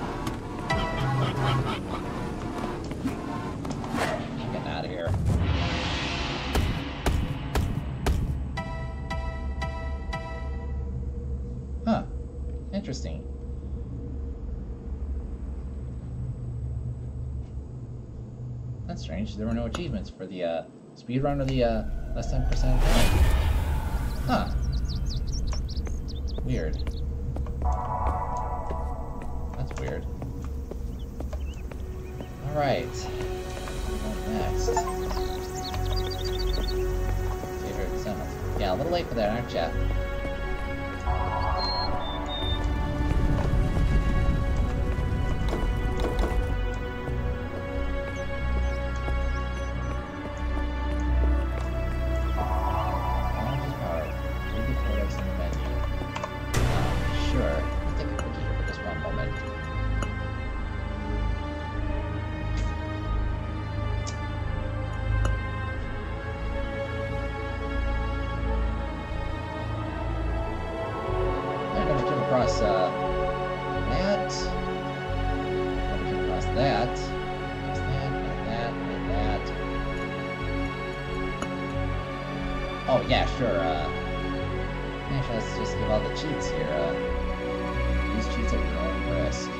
I'm getting out of here. Huh. Interesting. That's strange. There were no achievements for the speed run or the less than % time. Huh. Weird. Weird. Alright. Next. Favorite summons. Yeah, a little late for that, aren't ya? Across that. Across that. Across that, and that. Oh yeah, sure. Actually, let's just give all the cheats here. Use cheats at your own risk.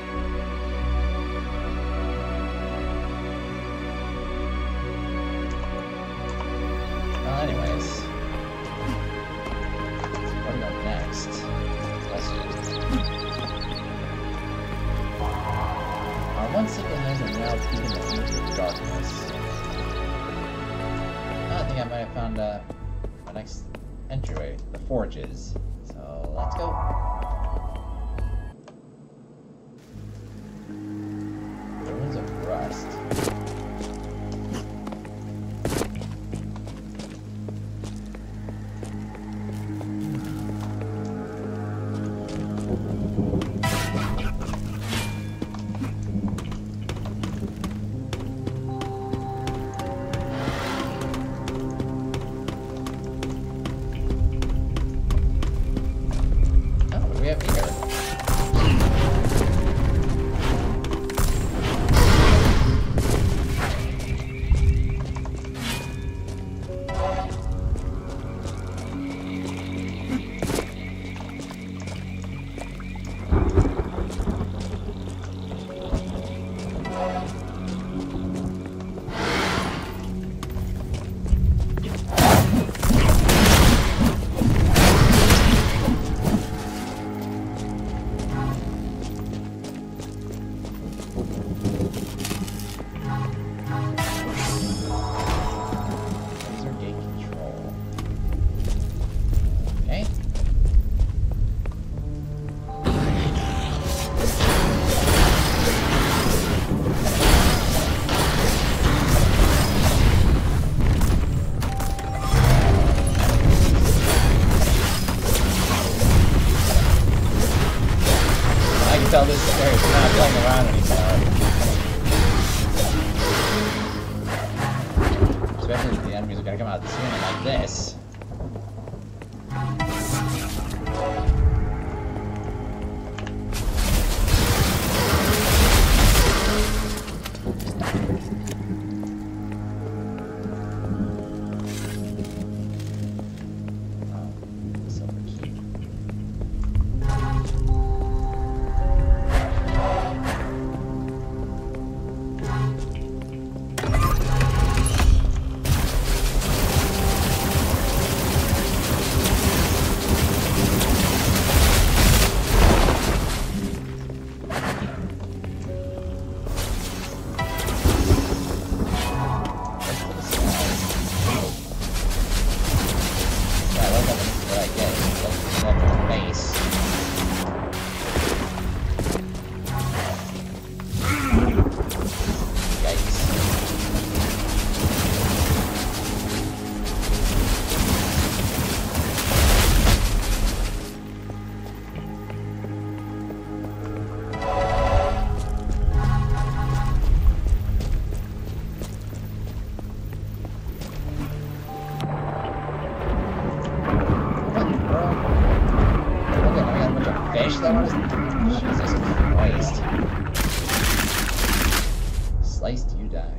Well, anyways, where do we go next? One single hands are now feeding the into of darkness. I think I might have found my next entryway, the forges. So let's go. Ruins of Rust. Tell this story, it's not playing around anymore. Especially if the enemies are gonna come out swinging like this. that one is... Jesus Christ. Sliced, you die.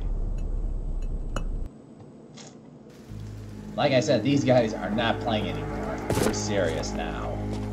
Like I said, these guys are not playing anymore. They're serious now.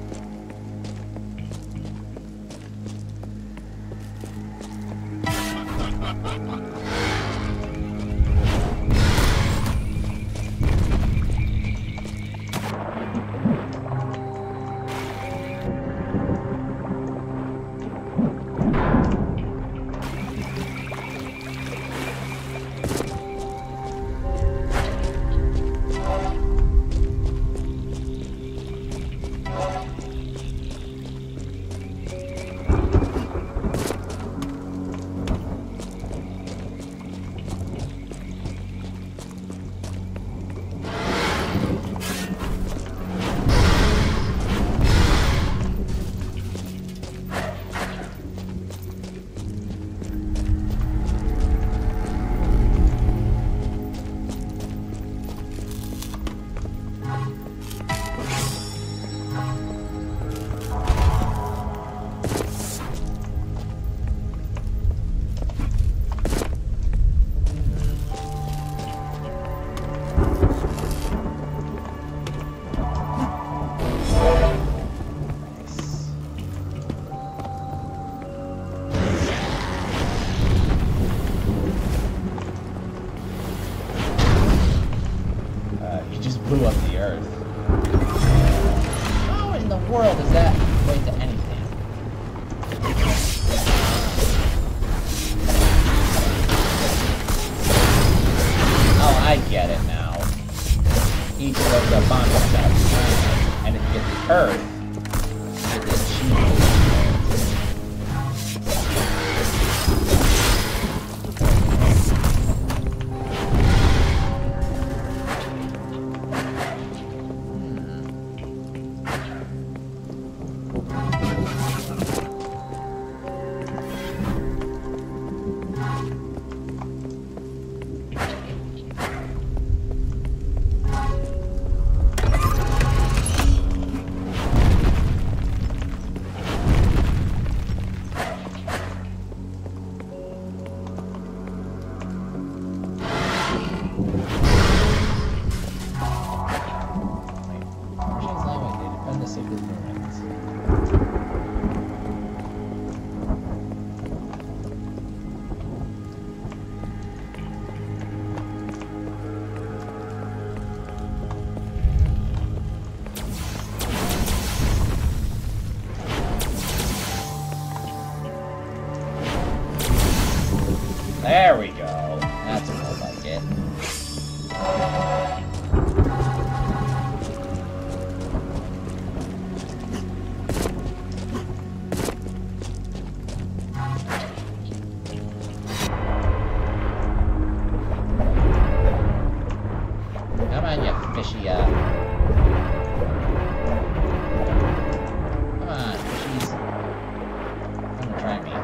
Blew up the earth. How in the world does that equate to anything? Oh, I get it now. Each of the bombs up, and if you get the earth, you get the achievement. There we go. That's more like it. Come on, you fishy, Come on, fishies. Come and try me.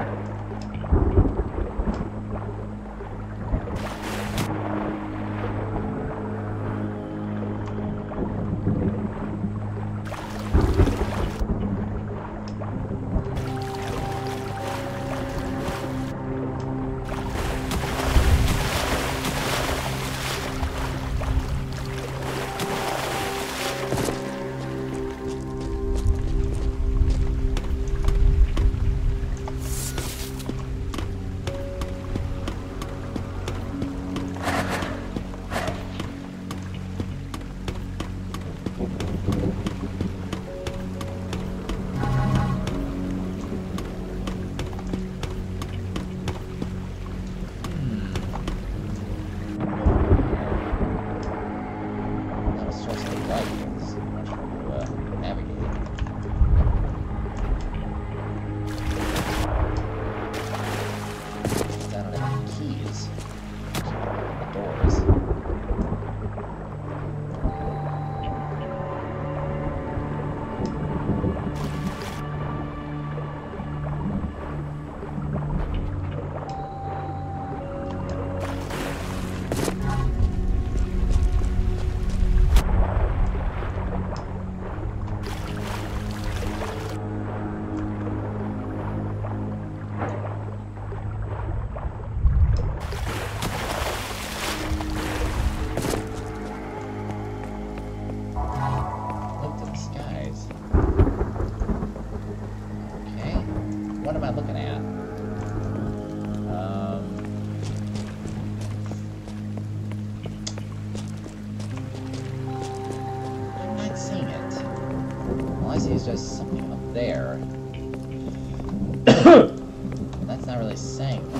What am I looking at? I'm not seeing it. All I see is just something up there. That's not really saying much.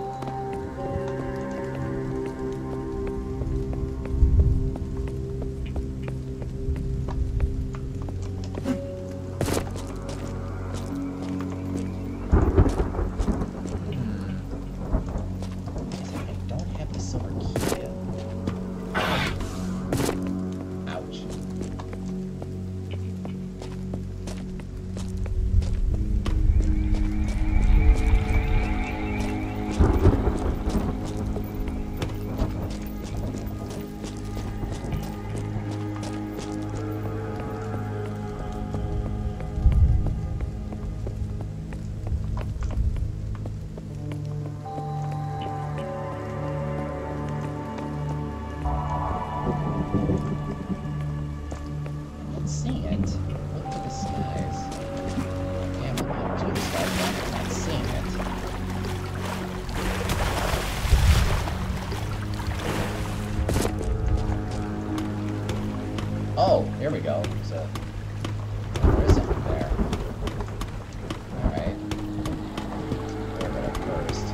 Oh, here we go. So there is something there. Alright. Get rid of first.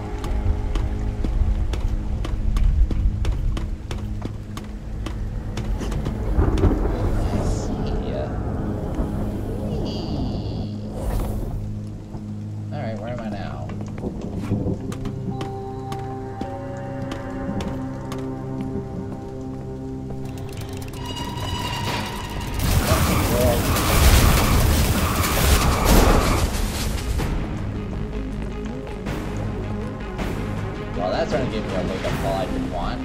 I see ya. Alright, where am I now? Well, that's trying to give me a wake-up call I didn't want.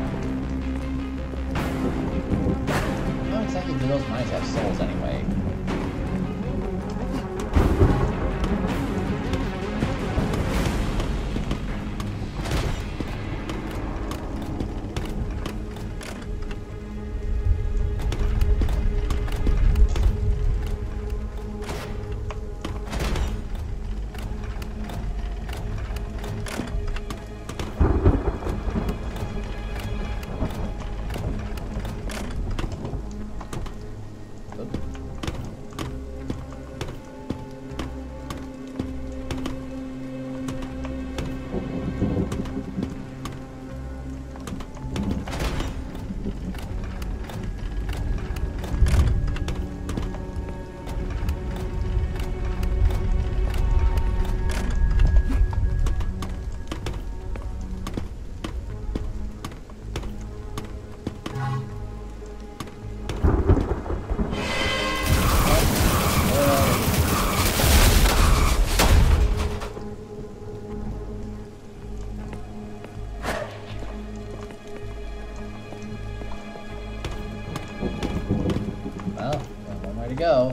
How exactly do those mines have souls anyway? Well, one way to go.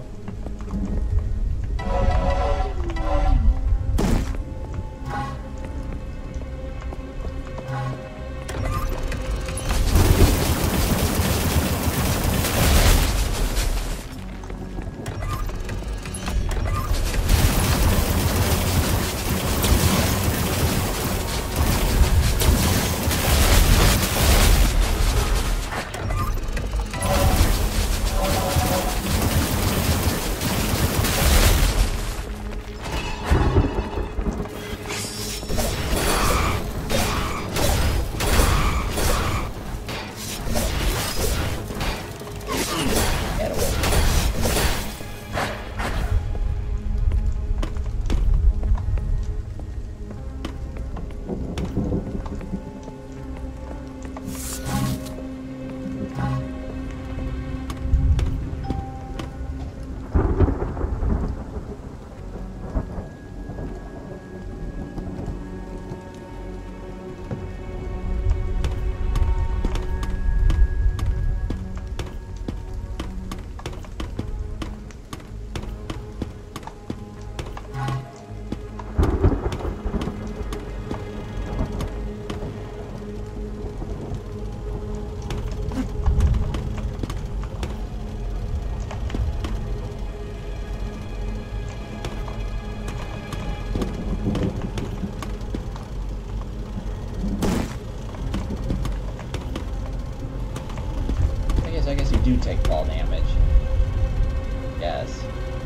guess you do take fall damage. Yes.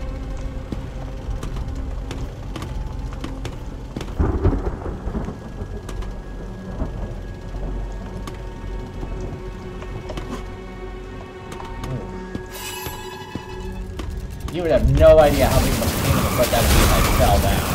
You would have no idea how big of a pain in the butt that would be if I fell down.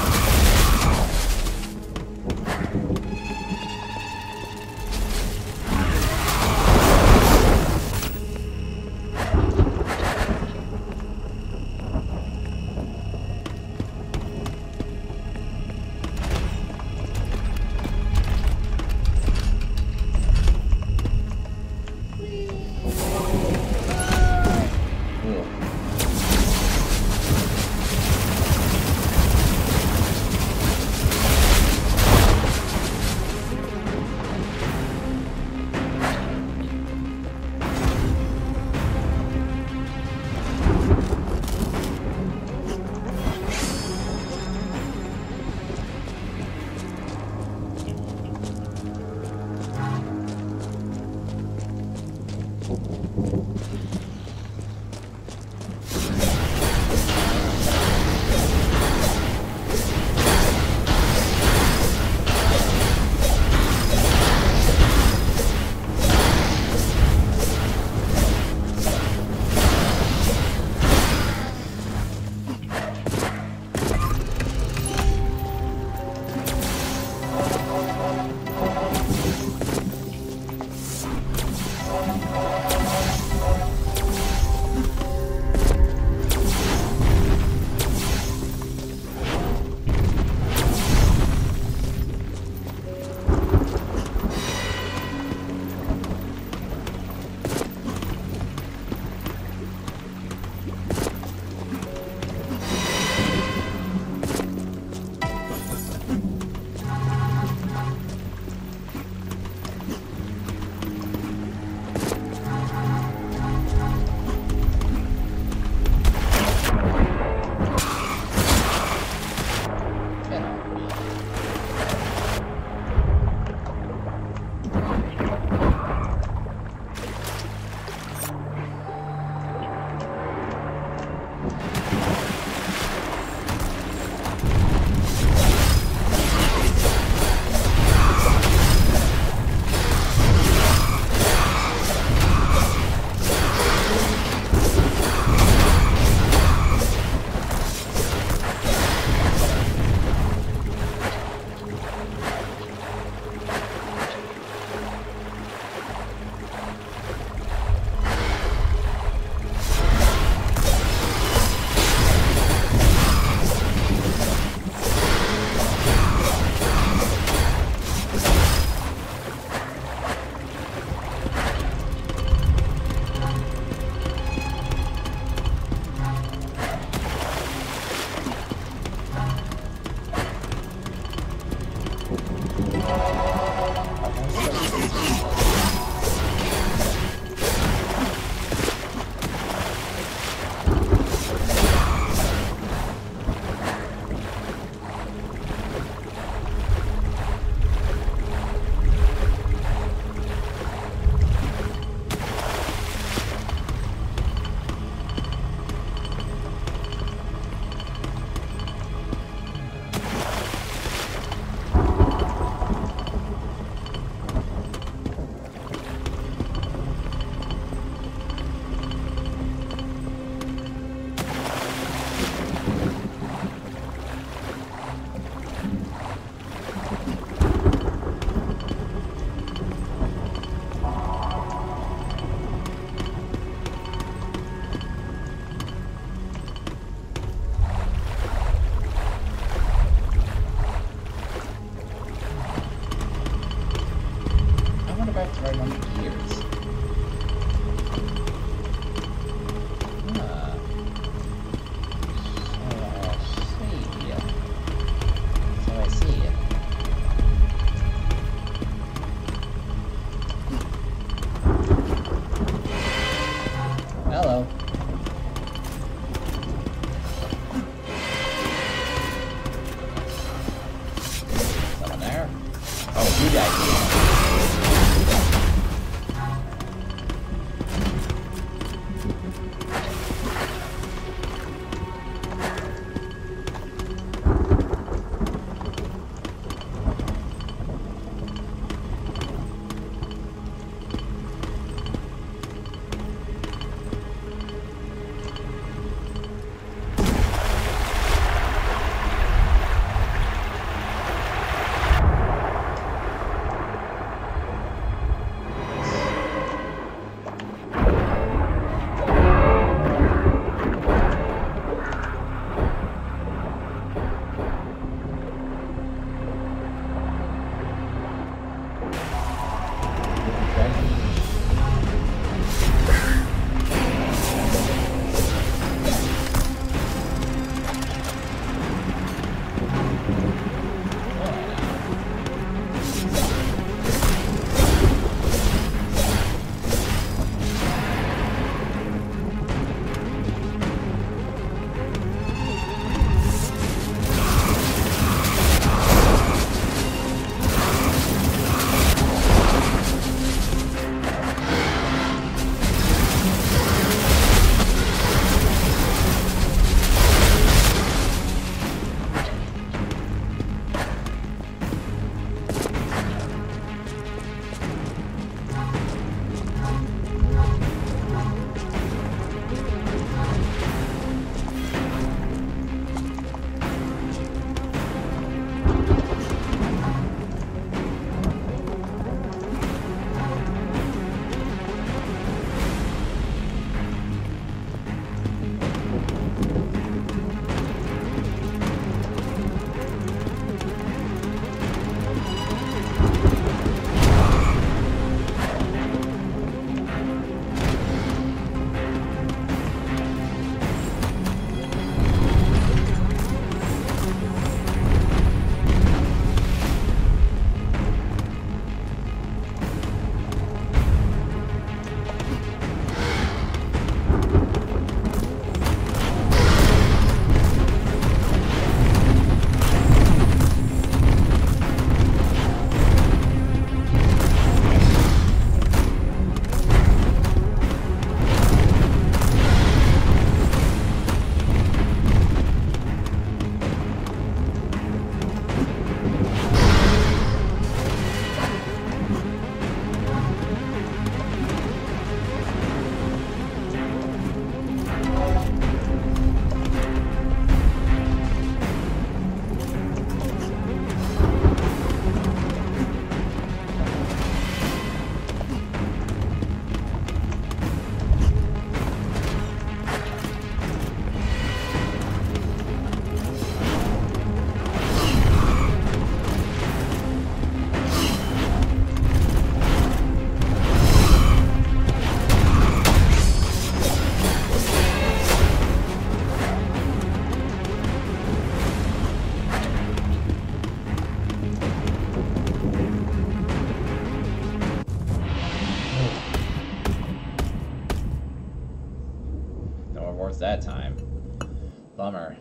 rewards that time. Bummer.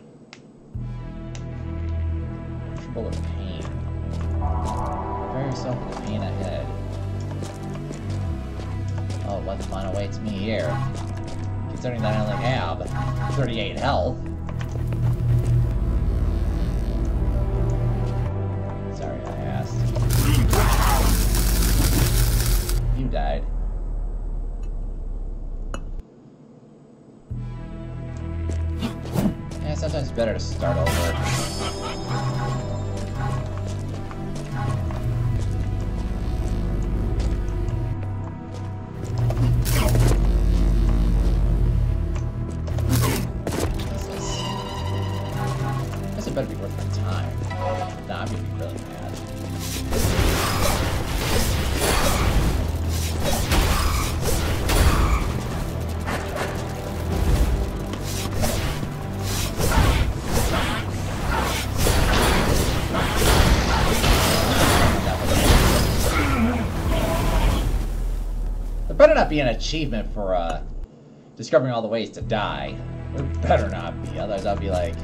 Triple of pain. Prepare yourself for the pain ahead. Oh, what fun awaits me here. Considering that I only have 38 health. Sorry I asked. You died. Yeah, sometimes it's better to start over. Better be worth my time. Nah, I'm gonna be really mad. There better not be an achievement for discovering all the ways to die. There better not be, otherwise I'll be like...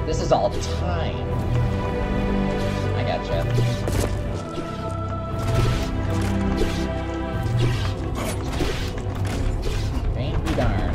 This is all time. I gotcha. Ain't be darned.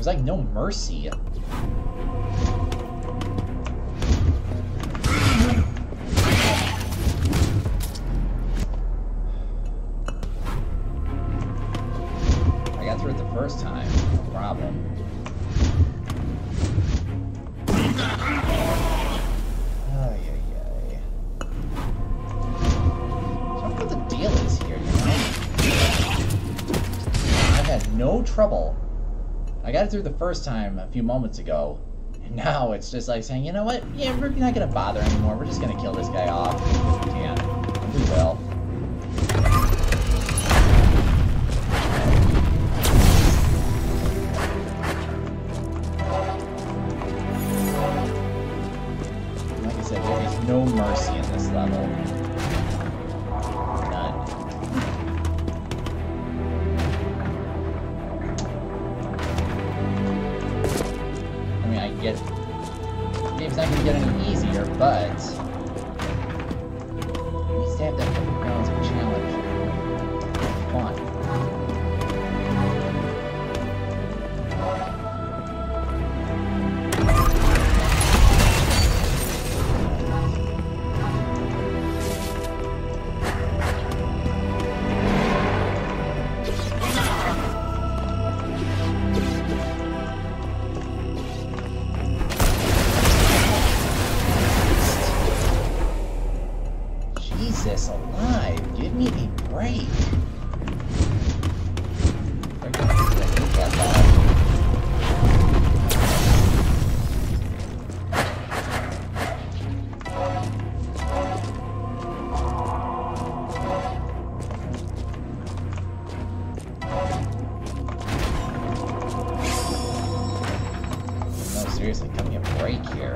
There's like no mercy. I got through it the first time, no problem. No trouble. I got it through the first time a few moments ago, and now it's just like saying, you know what? Yeah, we're not gonna bother anymore. We're just gonna kill this guy off if we can. And we will. Like I said, there is no mercy in this level. The game's not going to get any easier, but at least they have that perfect balance of challenge. Fun. Jesus alive, give me a break. No, seriously, cut me a break here.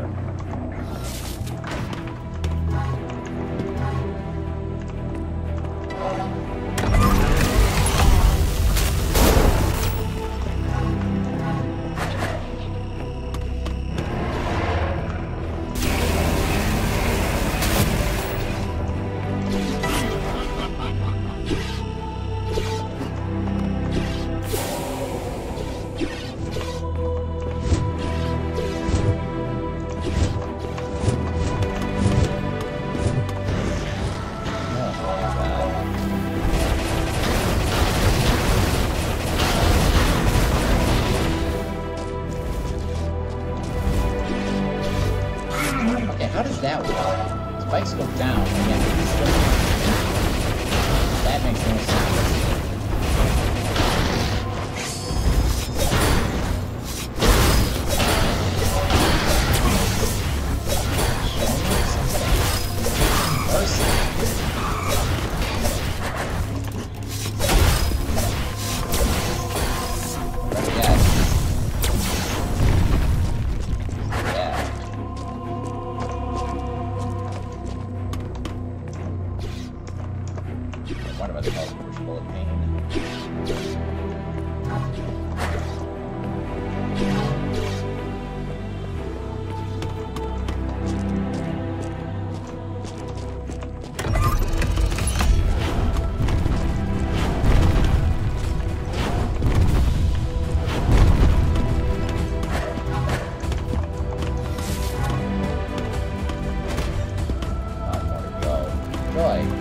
How does that work? Spikes go down, and yet it's still... That makes no sense. One of us calls it push-pull of pain. More to go. Joy.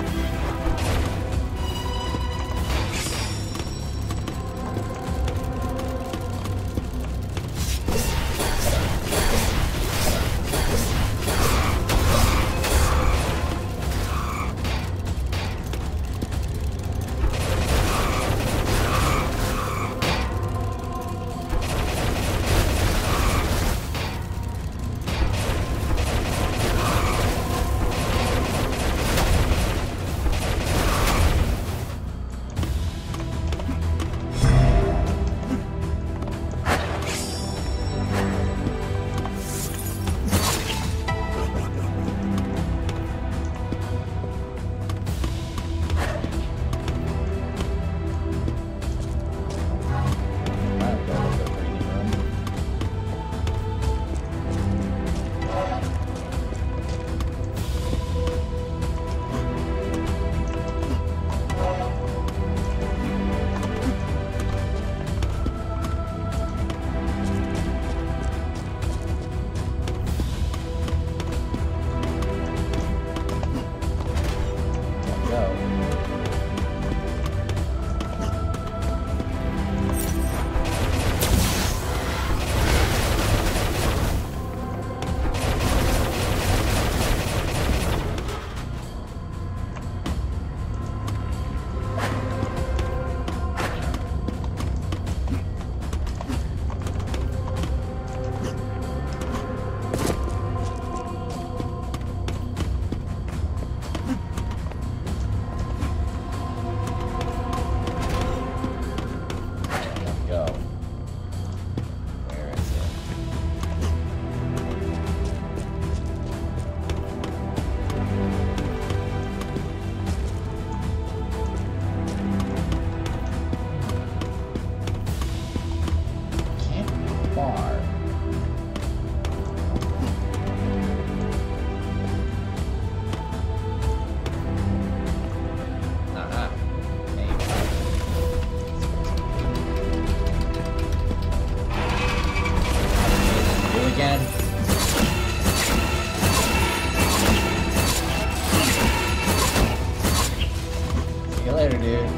See you later, dude.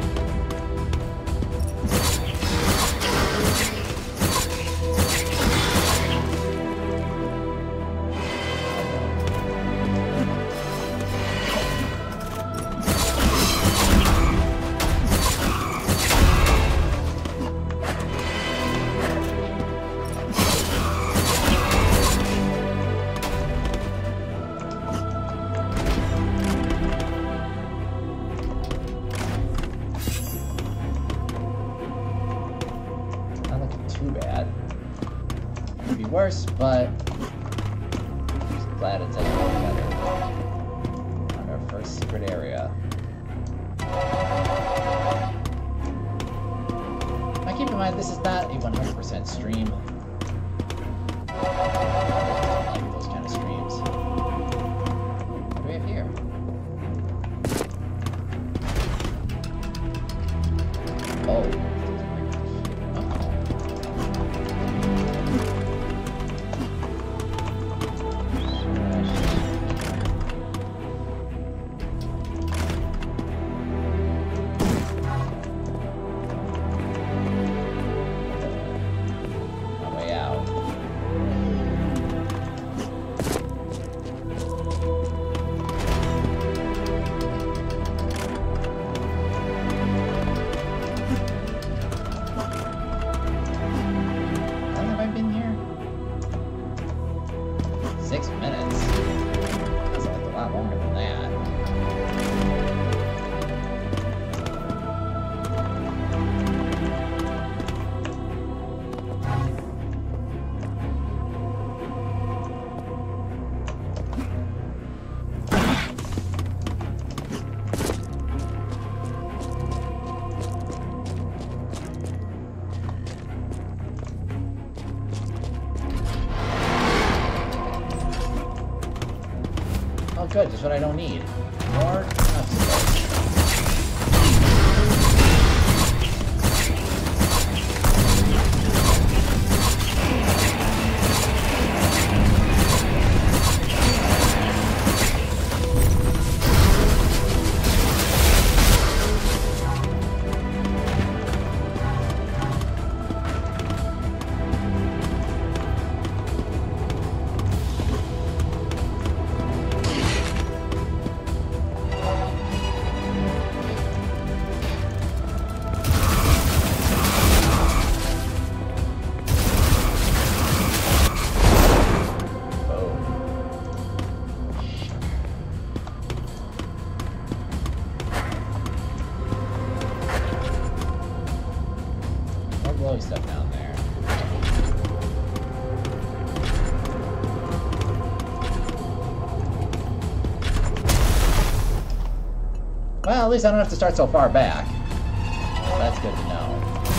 Worse, but just glad it's a little better. On our first secret area. Now keep in mind, this is not a 100% stream. I don't like those kind of streams. What do we have here? Oh. Good, just what I don't need. More glowy stuff down there. Well, at least I don't have to start so far back. So that's good to know.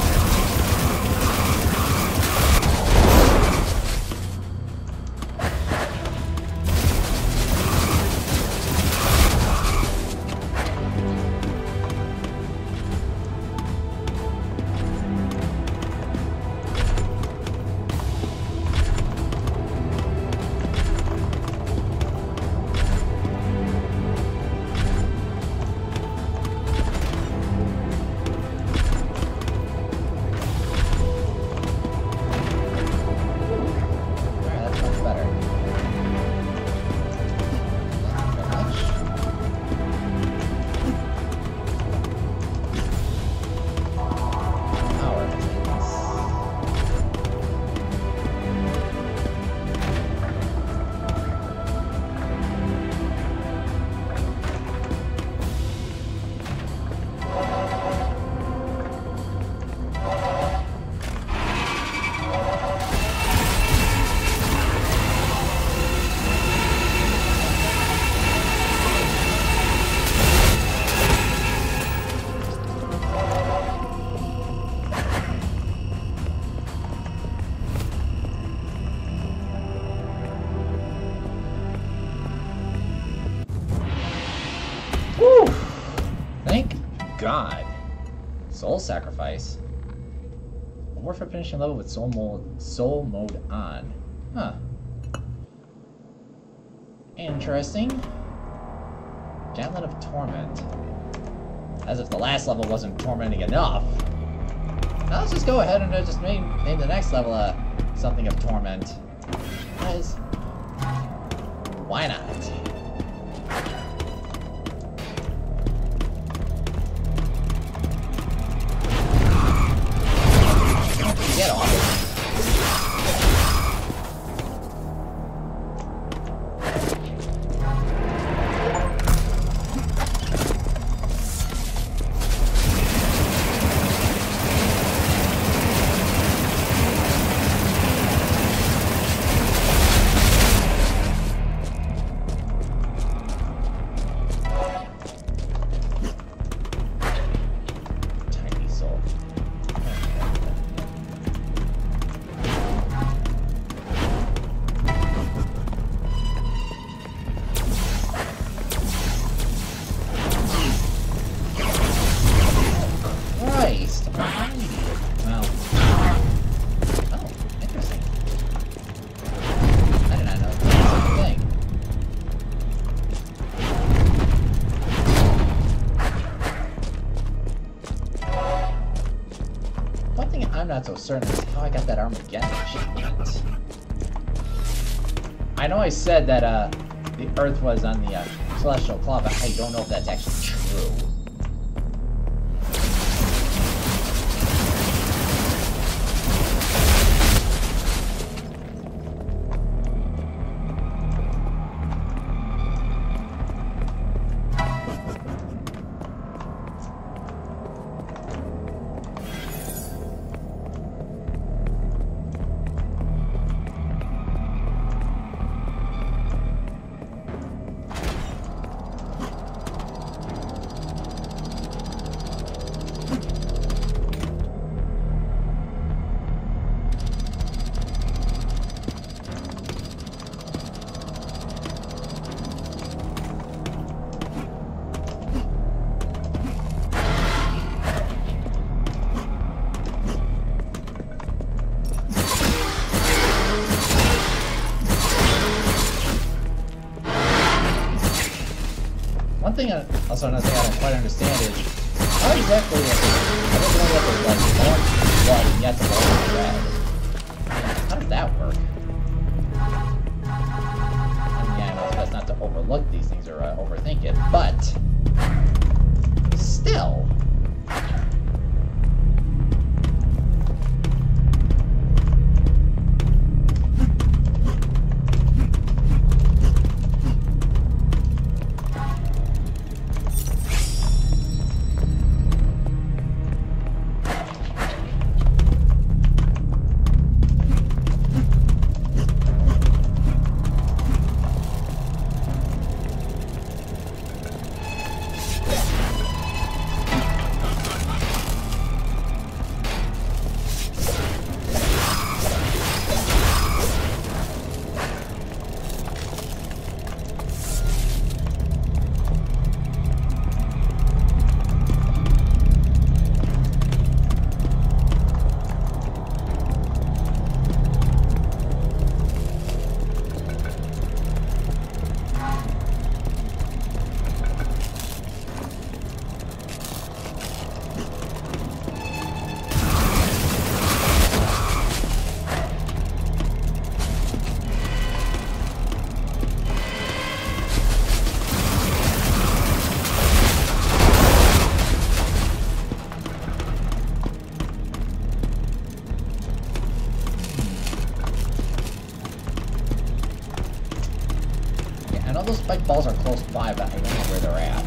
Whew! Thank God. Soul sacrifice. Reward for finishing level with soul mode on. Huh. Interesting. Gauntlet of Torment. As if the last level wasn't tormenting enough. Now let's just go ahead and just name the next level something of torment. Because why not? Get off. I'm not so certain as how I got that Armageddon achievement. I know I said that the Earth was on the Celestial Claw, but I don't know if that's actually true. One thing, also another thing I don't quite understand is how exactly I don't know what the like blood and yet the blood is red. How does that work? I mean, I know it's best not to overlook these things or overthink it, but still. I know those spike balls are close by, but I don't know where they're at.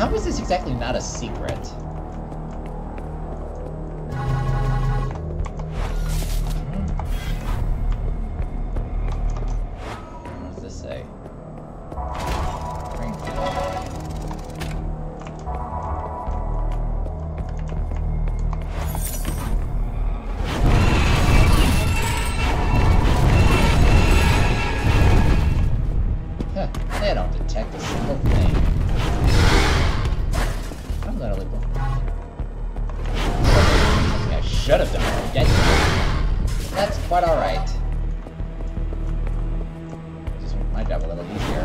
How is this exactly not a secret? What does this say? Huh, they don't detect a single thing. I'm literally something I should have done already. That's quite alright. Just make my job a little easier.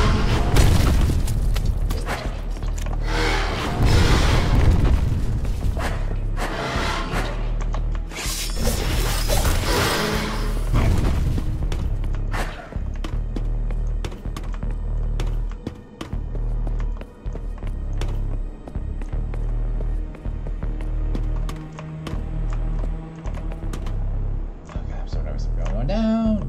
Going down.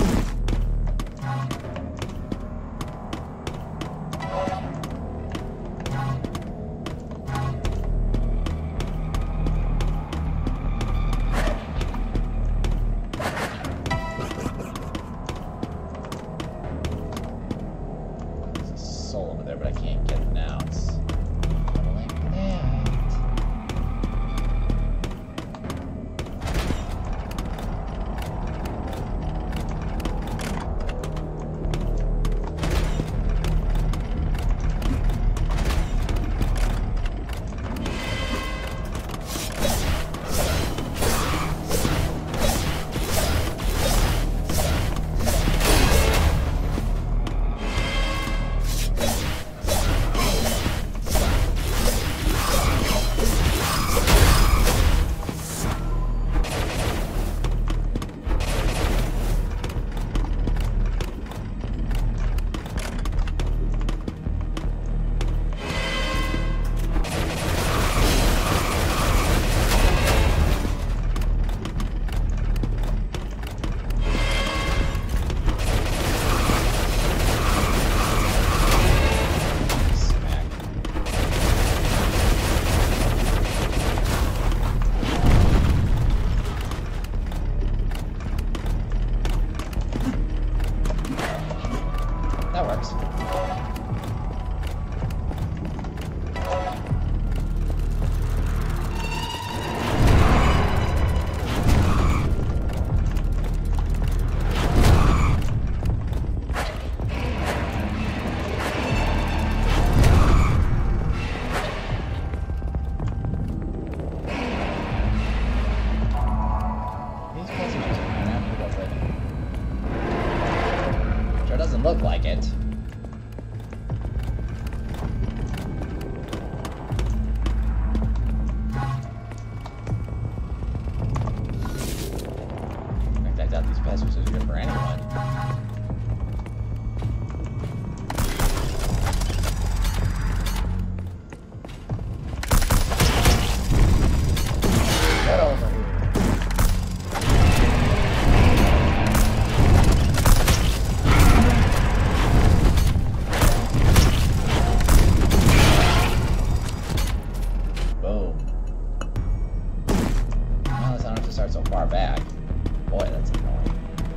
There's a soul over there, but I can't get it now. It's like that. That works. These customers are kind of good. Sure doesn't look like it. In fact, I doubt these passwords are good for anyone. Get over here. Boom. Well, I don't have to start so far back. Boy, that's annoying.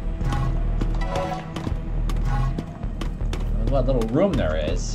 What little room there is.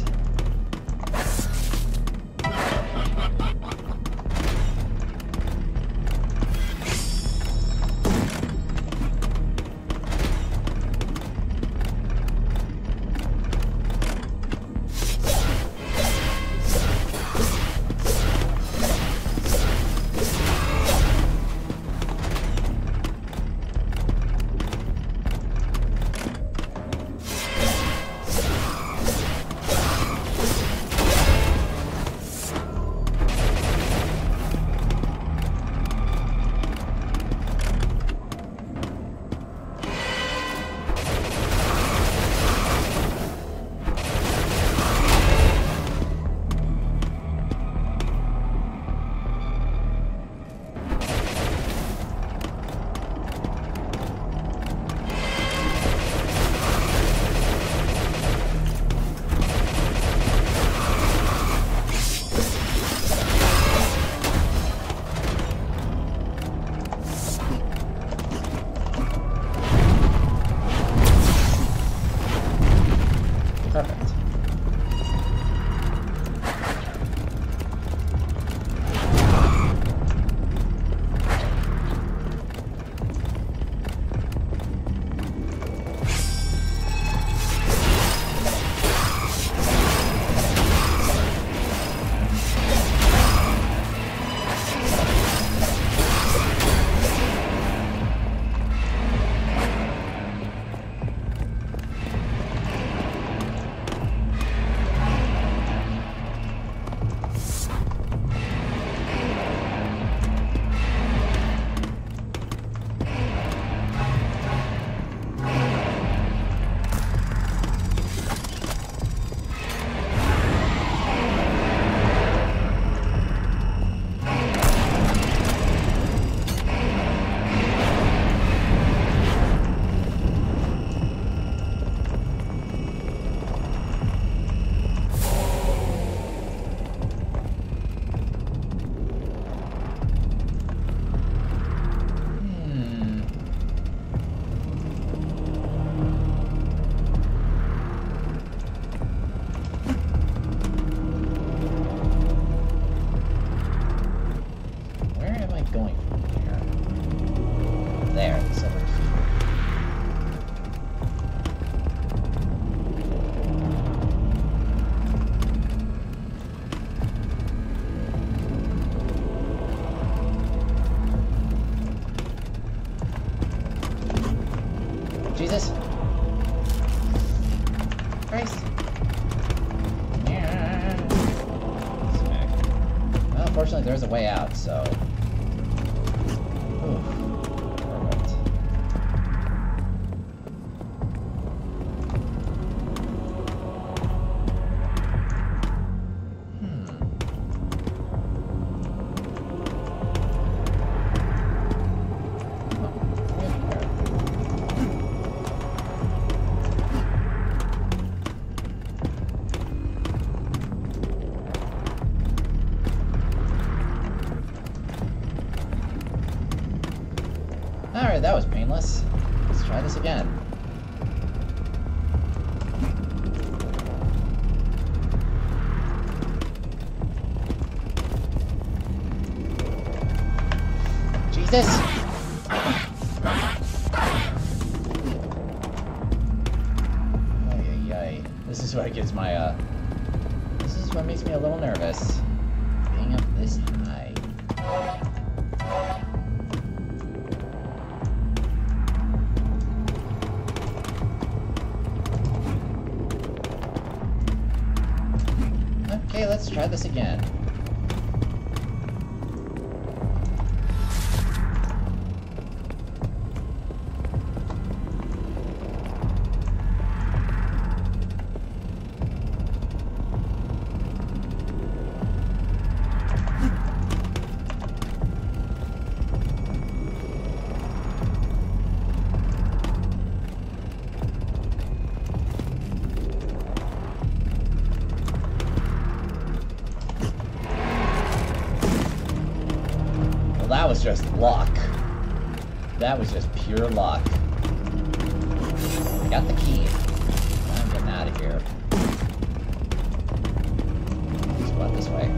Fortunately, there's a way out, so... Oof. Perfect. Alright, that was painless. Let's try this again. Jesus! Ay. This is what gives my, this is what makes me a little nervous. Being up this high. Okay, let's try this again. That was just luck. That was just pure luck. I got the key. I'm getting out of here. Let's go out this way.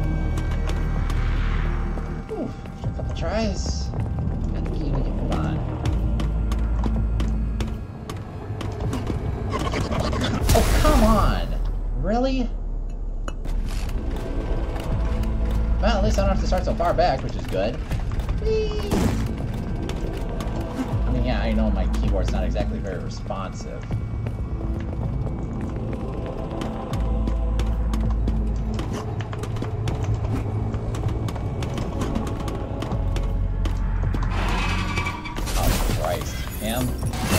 Ooh, after a couple tries, got the key, we can move on. Oh, come on! Really? Well, at least I don't have to start so far back, which is good. I mean, yeah, I know my keyboard's not exactly very responsive. Oh, Christ. Him?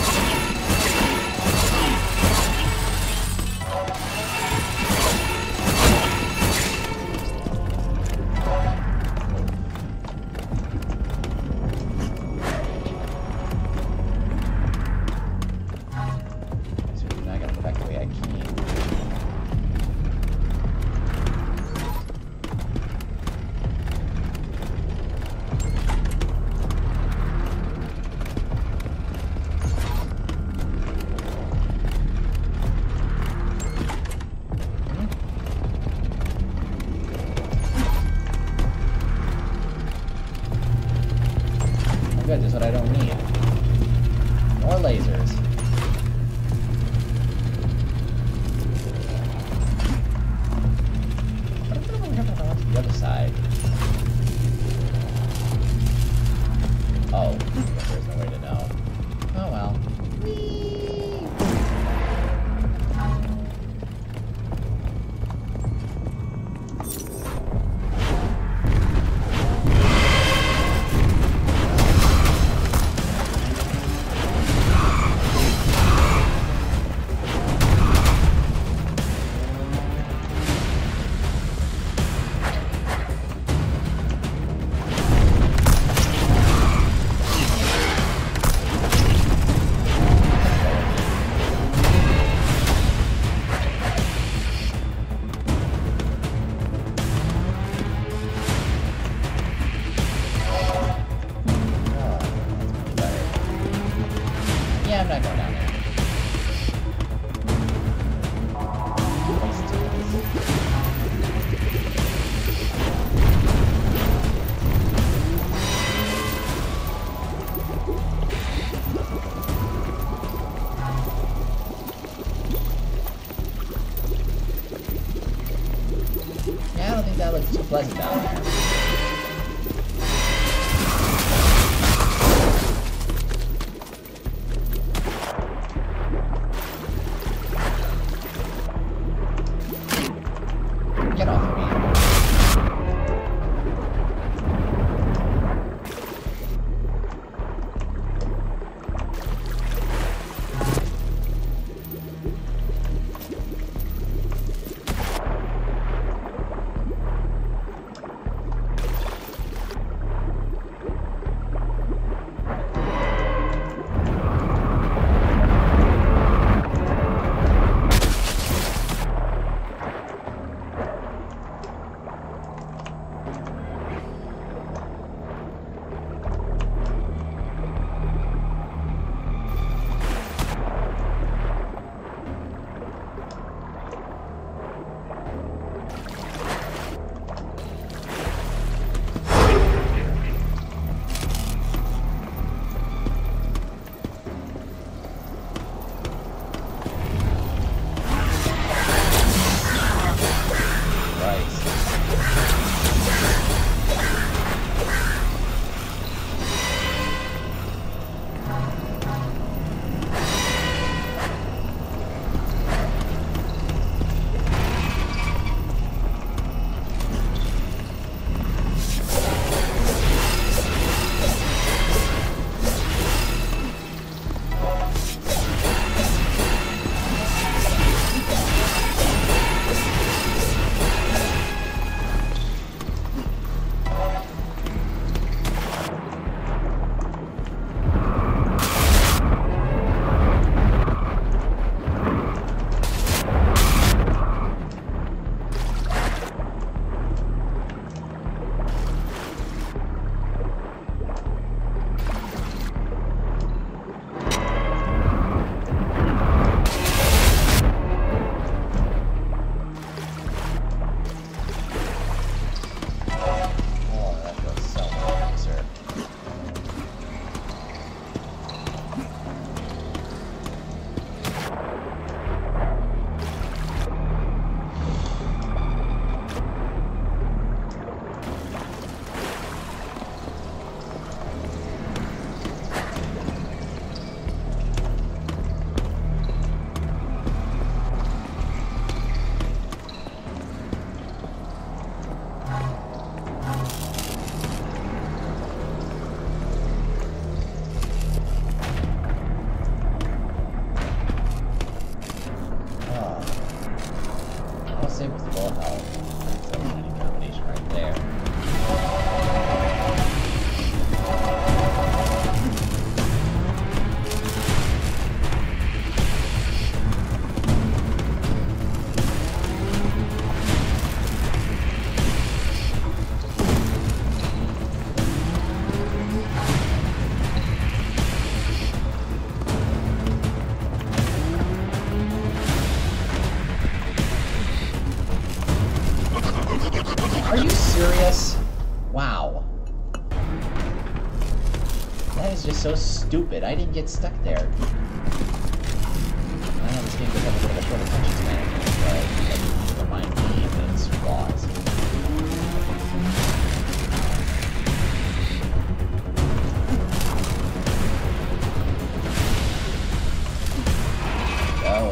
Good, just what I don't need. More lasers. What if we have to go to the other side? Oh, there's no way to know. Oh well. Yeah, I'm not going down there. Yeah, I don't think that looks too pleasant down there. Get off of me. Are you serious? Wow. That is just so stupid. I didn't get stuck there. I know this game does have a bit of a short attention span, but it remind me of its flaws. Go.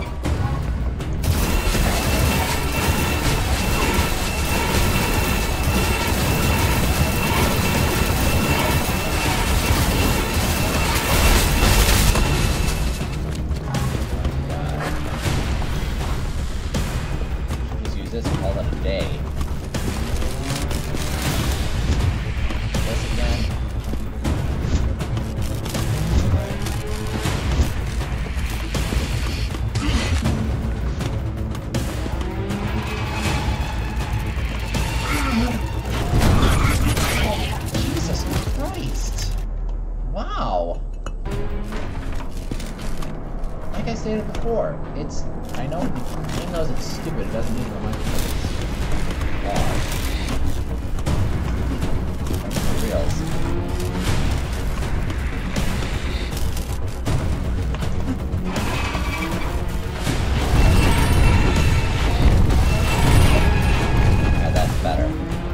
Like I stated before, I know the game knows it's stupid, it doesn't mean it reminds me of its flaws. For reals. Yeah, that's better.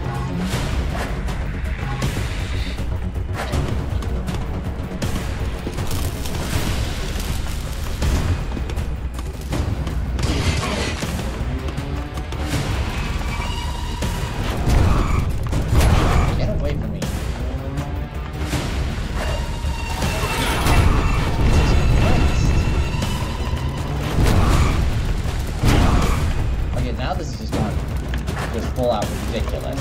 Now this is just going just full out ridiculous.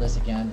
this again.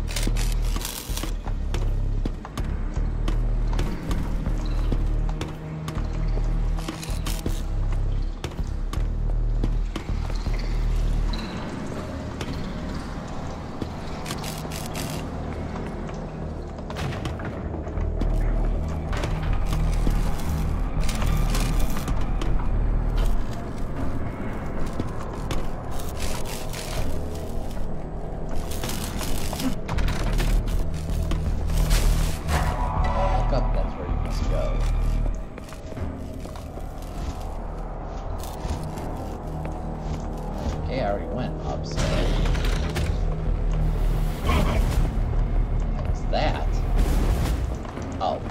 Okay, I already went up, so... What was that? Oh.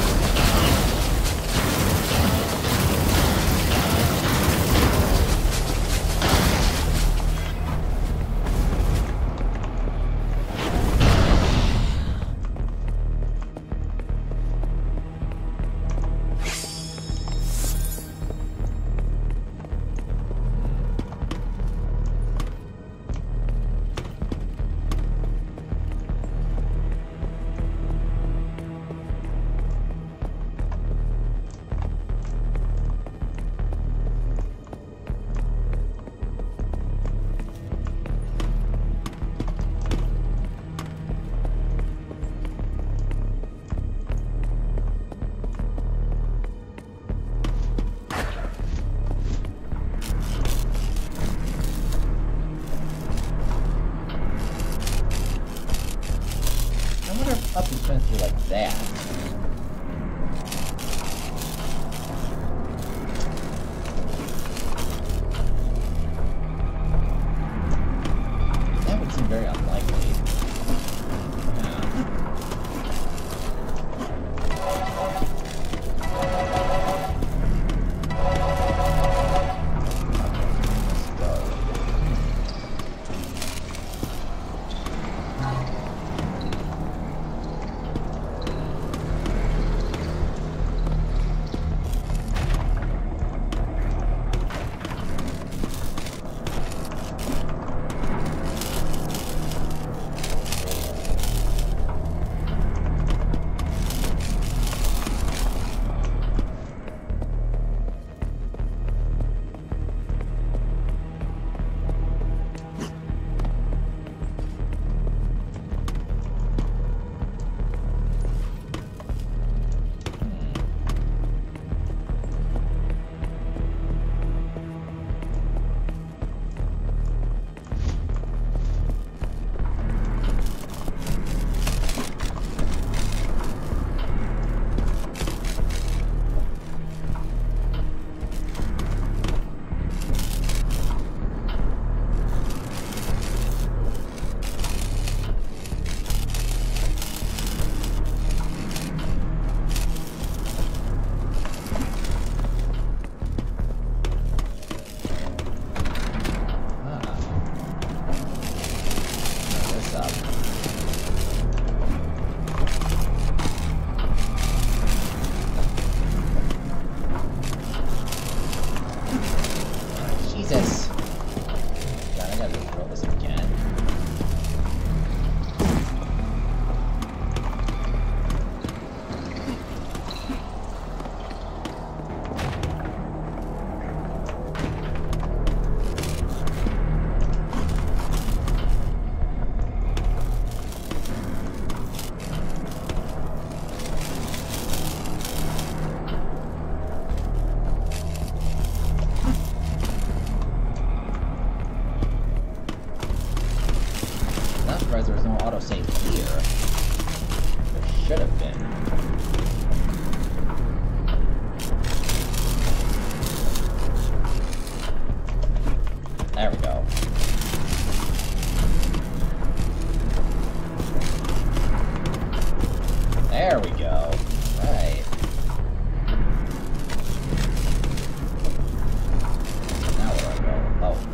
Up is meant to be like that. That would seem very unlikely. Jesus. God, I gotta throw this again. There was no autosave here. There should have been. There we go. There we go. Right. Now where do I go? Oh.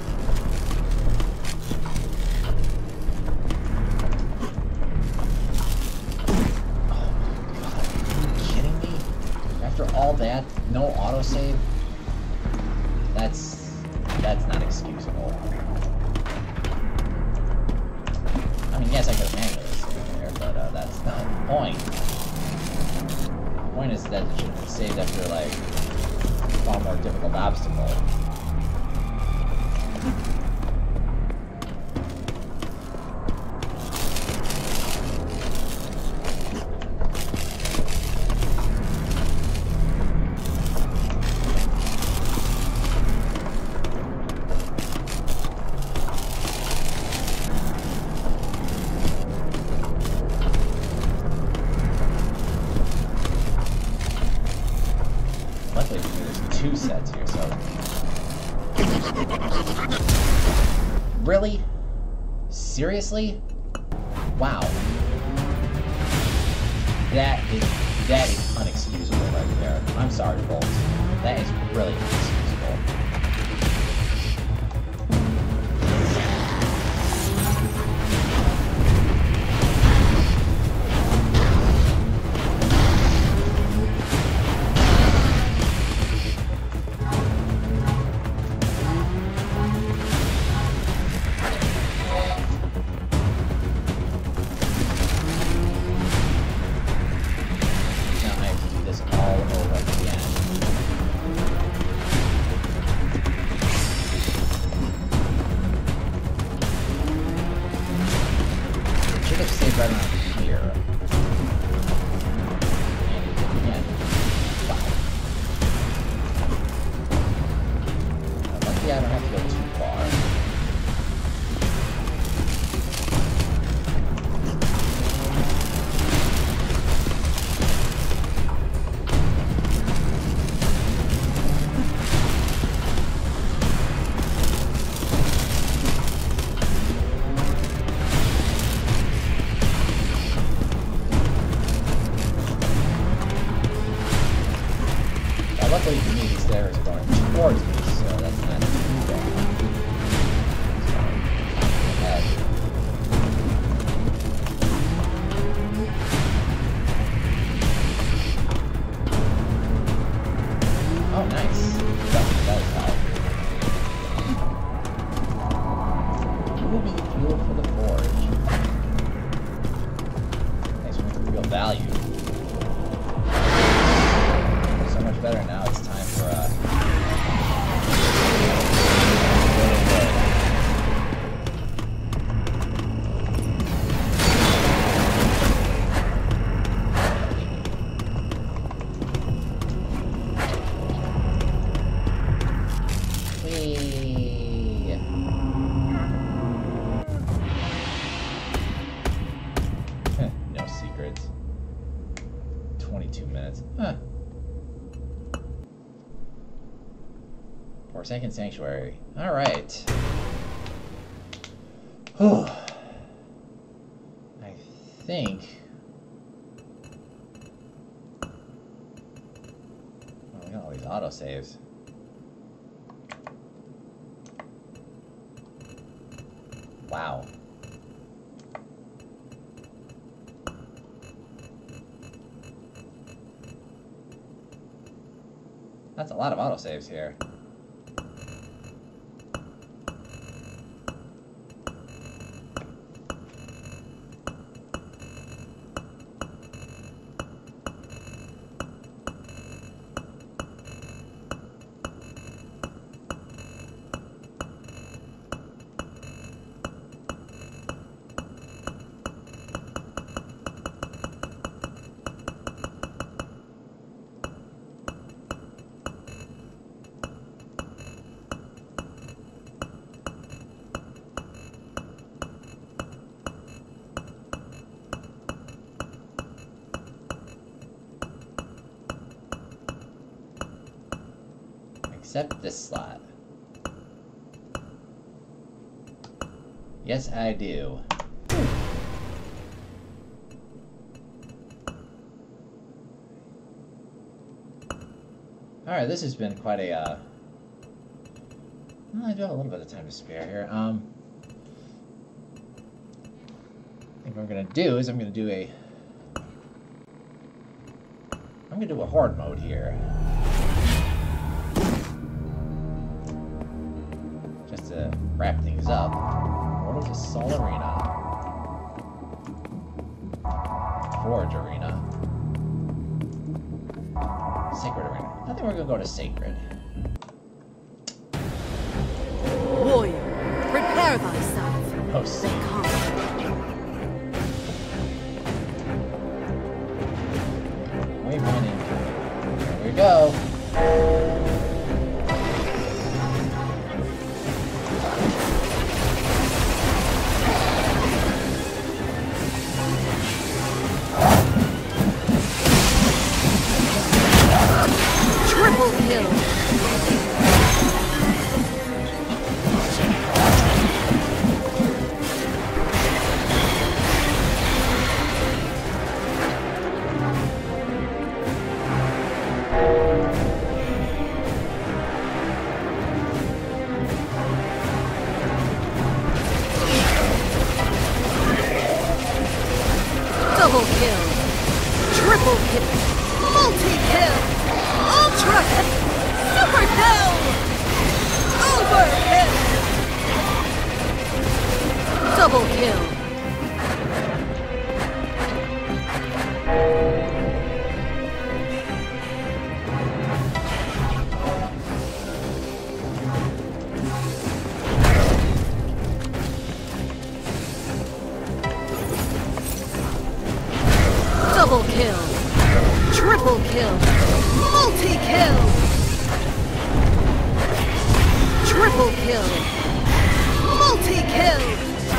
All that, no autosave. That's not excusable. I mean, yes, I could manually save there, but that's not the point. The point is that it should be saved after, like, a far more difficult obstacle. Luckily, there's 2 sets here, so... Really? Seriously? Wow. That is unexcusable right there. I'm sorry, folks. That is really inexcusable. Right around here. And again, wow. Luckily I don't have to go too far. Luckily for me, these stairs are going towards me, so that's not too bad. Oh, nice. That does help. Ruby fuel for the forge. Nice one for real value. Better now. It's time for no secrets. 22 minutes. Huh. Forsaken Sanctuary. Alright. Whew. I think... Oh, we got all these autosaves. Wow. That's a lot of autosaves here. Accept this slot. Yes, I do. Alright, this has been quite a, well, I do have a little bit of time to spare here. I think what I'm gonna do is I'm gonna do a horde mode here. Just to wrap things up. Portal to Sol Arena. Forge Arena. Sacred Arena. I think we're gonna go to Sacred. Warrior, prepare thyself. Oh, They Sacred. come. Wayfinding. Here we go. Triple kill. Double kill. Triple kill. Multi-kill. Ultra kill. Super kill. Overkill. Double kill. Double kill. Triple kill. Multi-kill. Triple kill. Multi-kill.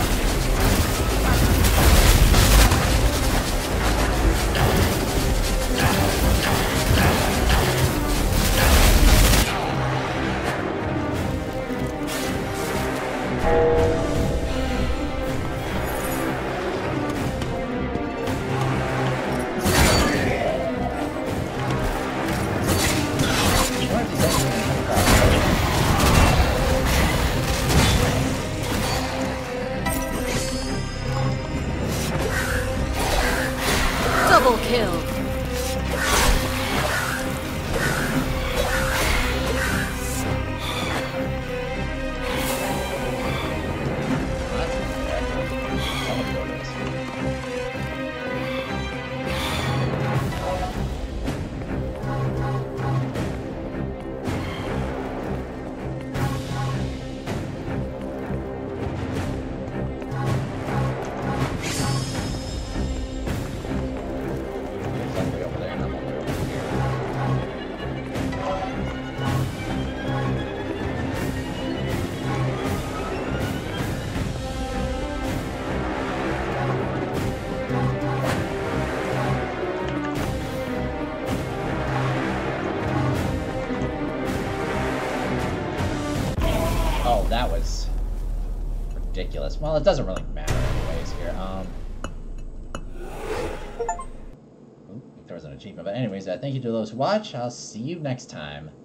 Double kill. Oh, that was ridiculous. Well, it doesn't really matter anyways here. Oop, there was an achievement. But anyways, thank you to those who watch. I'll see you next time.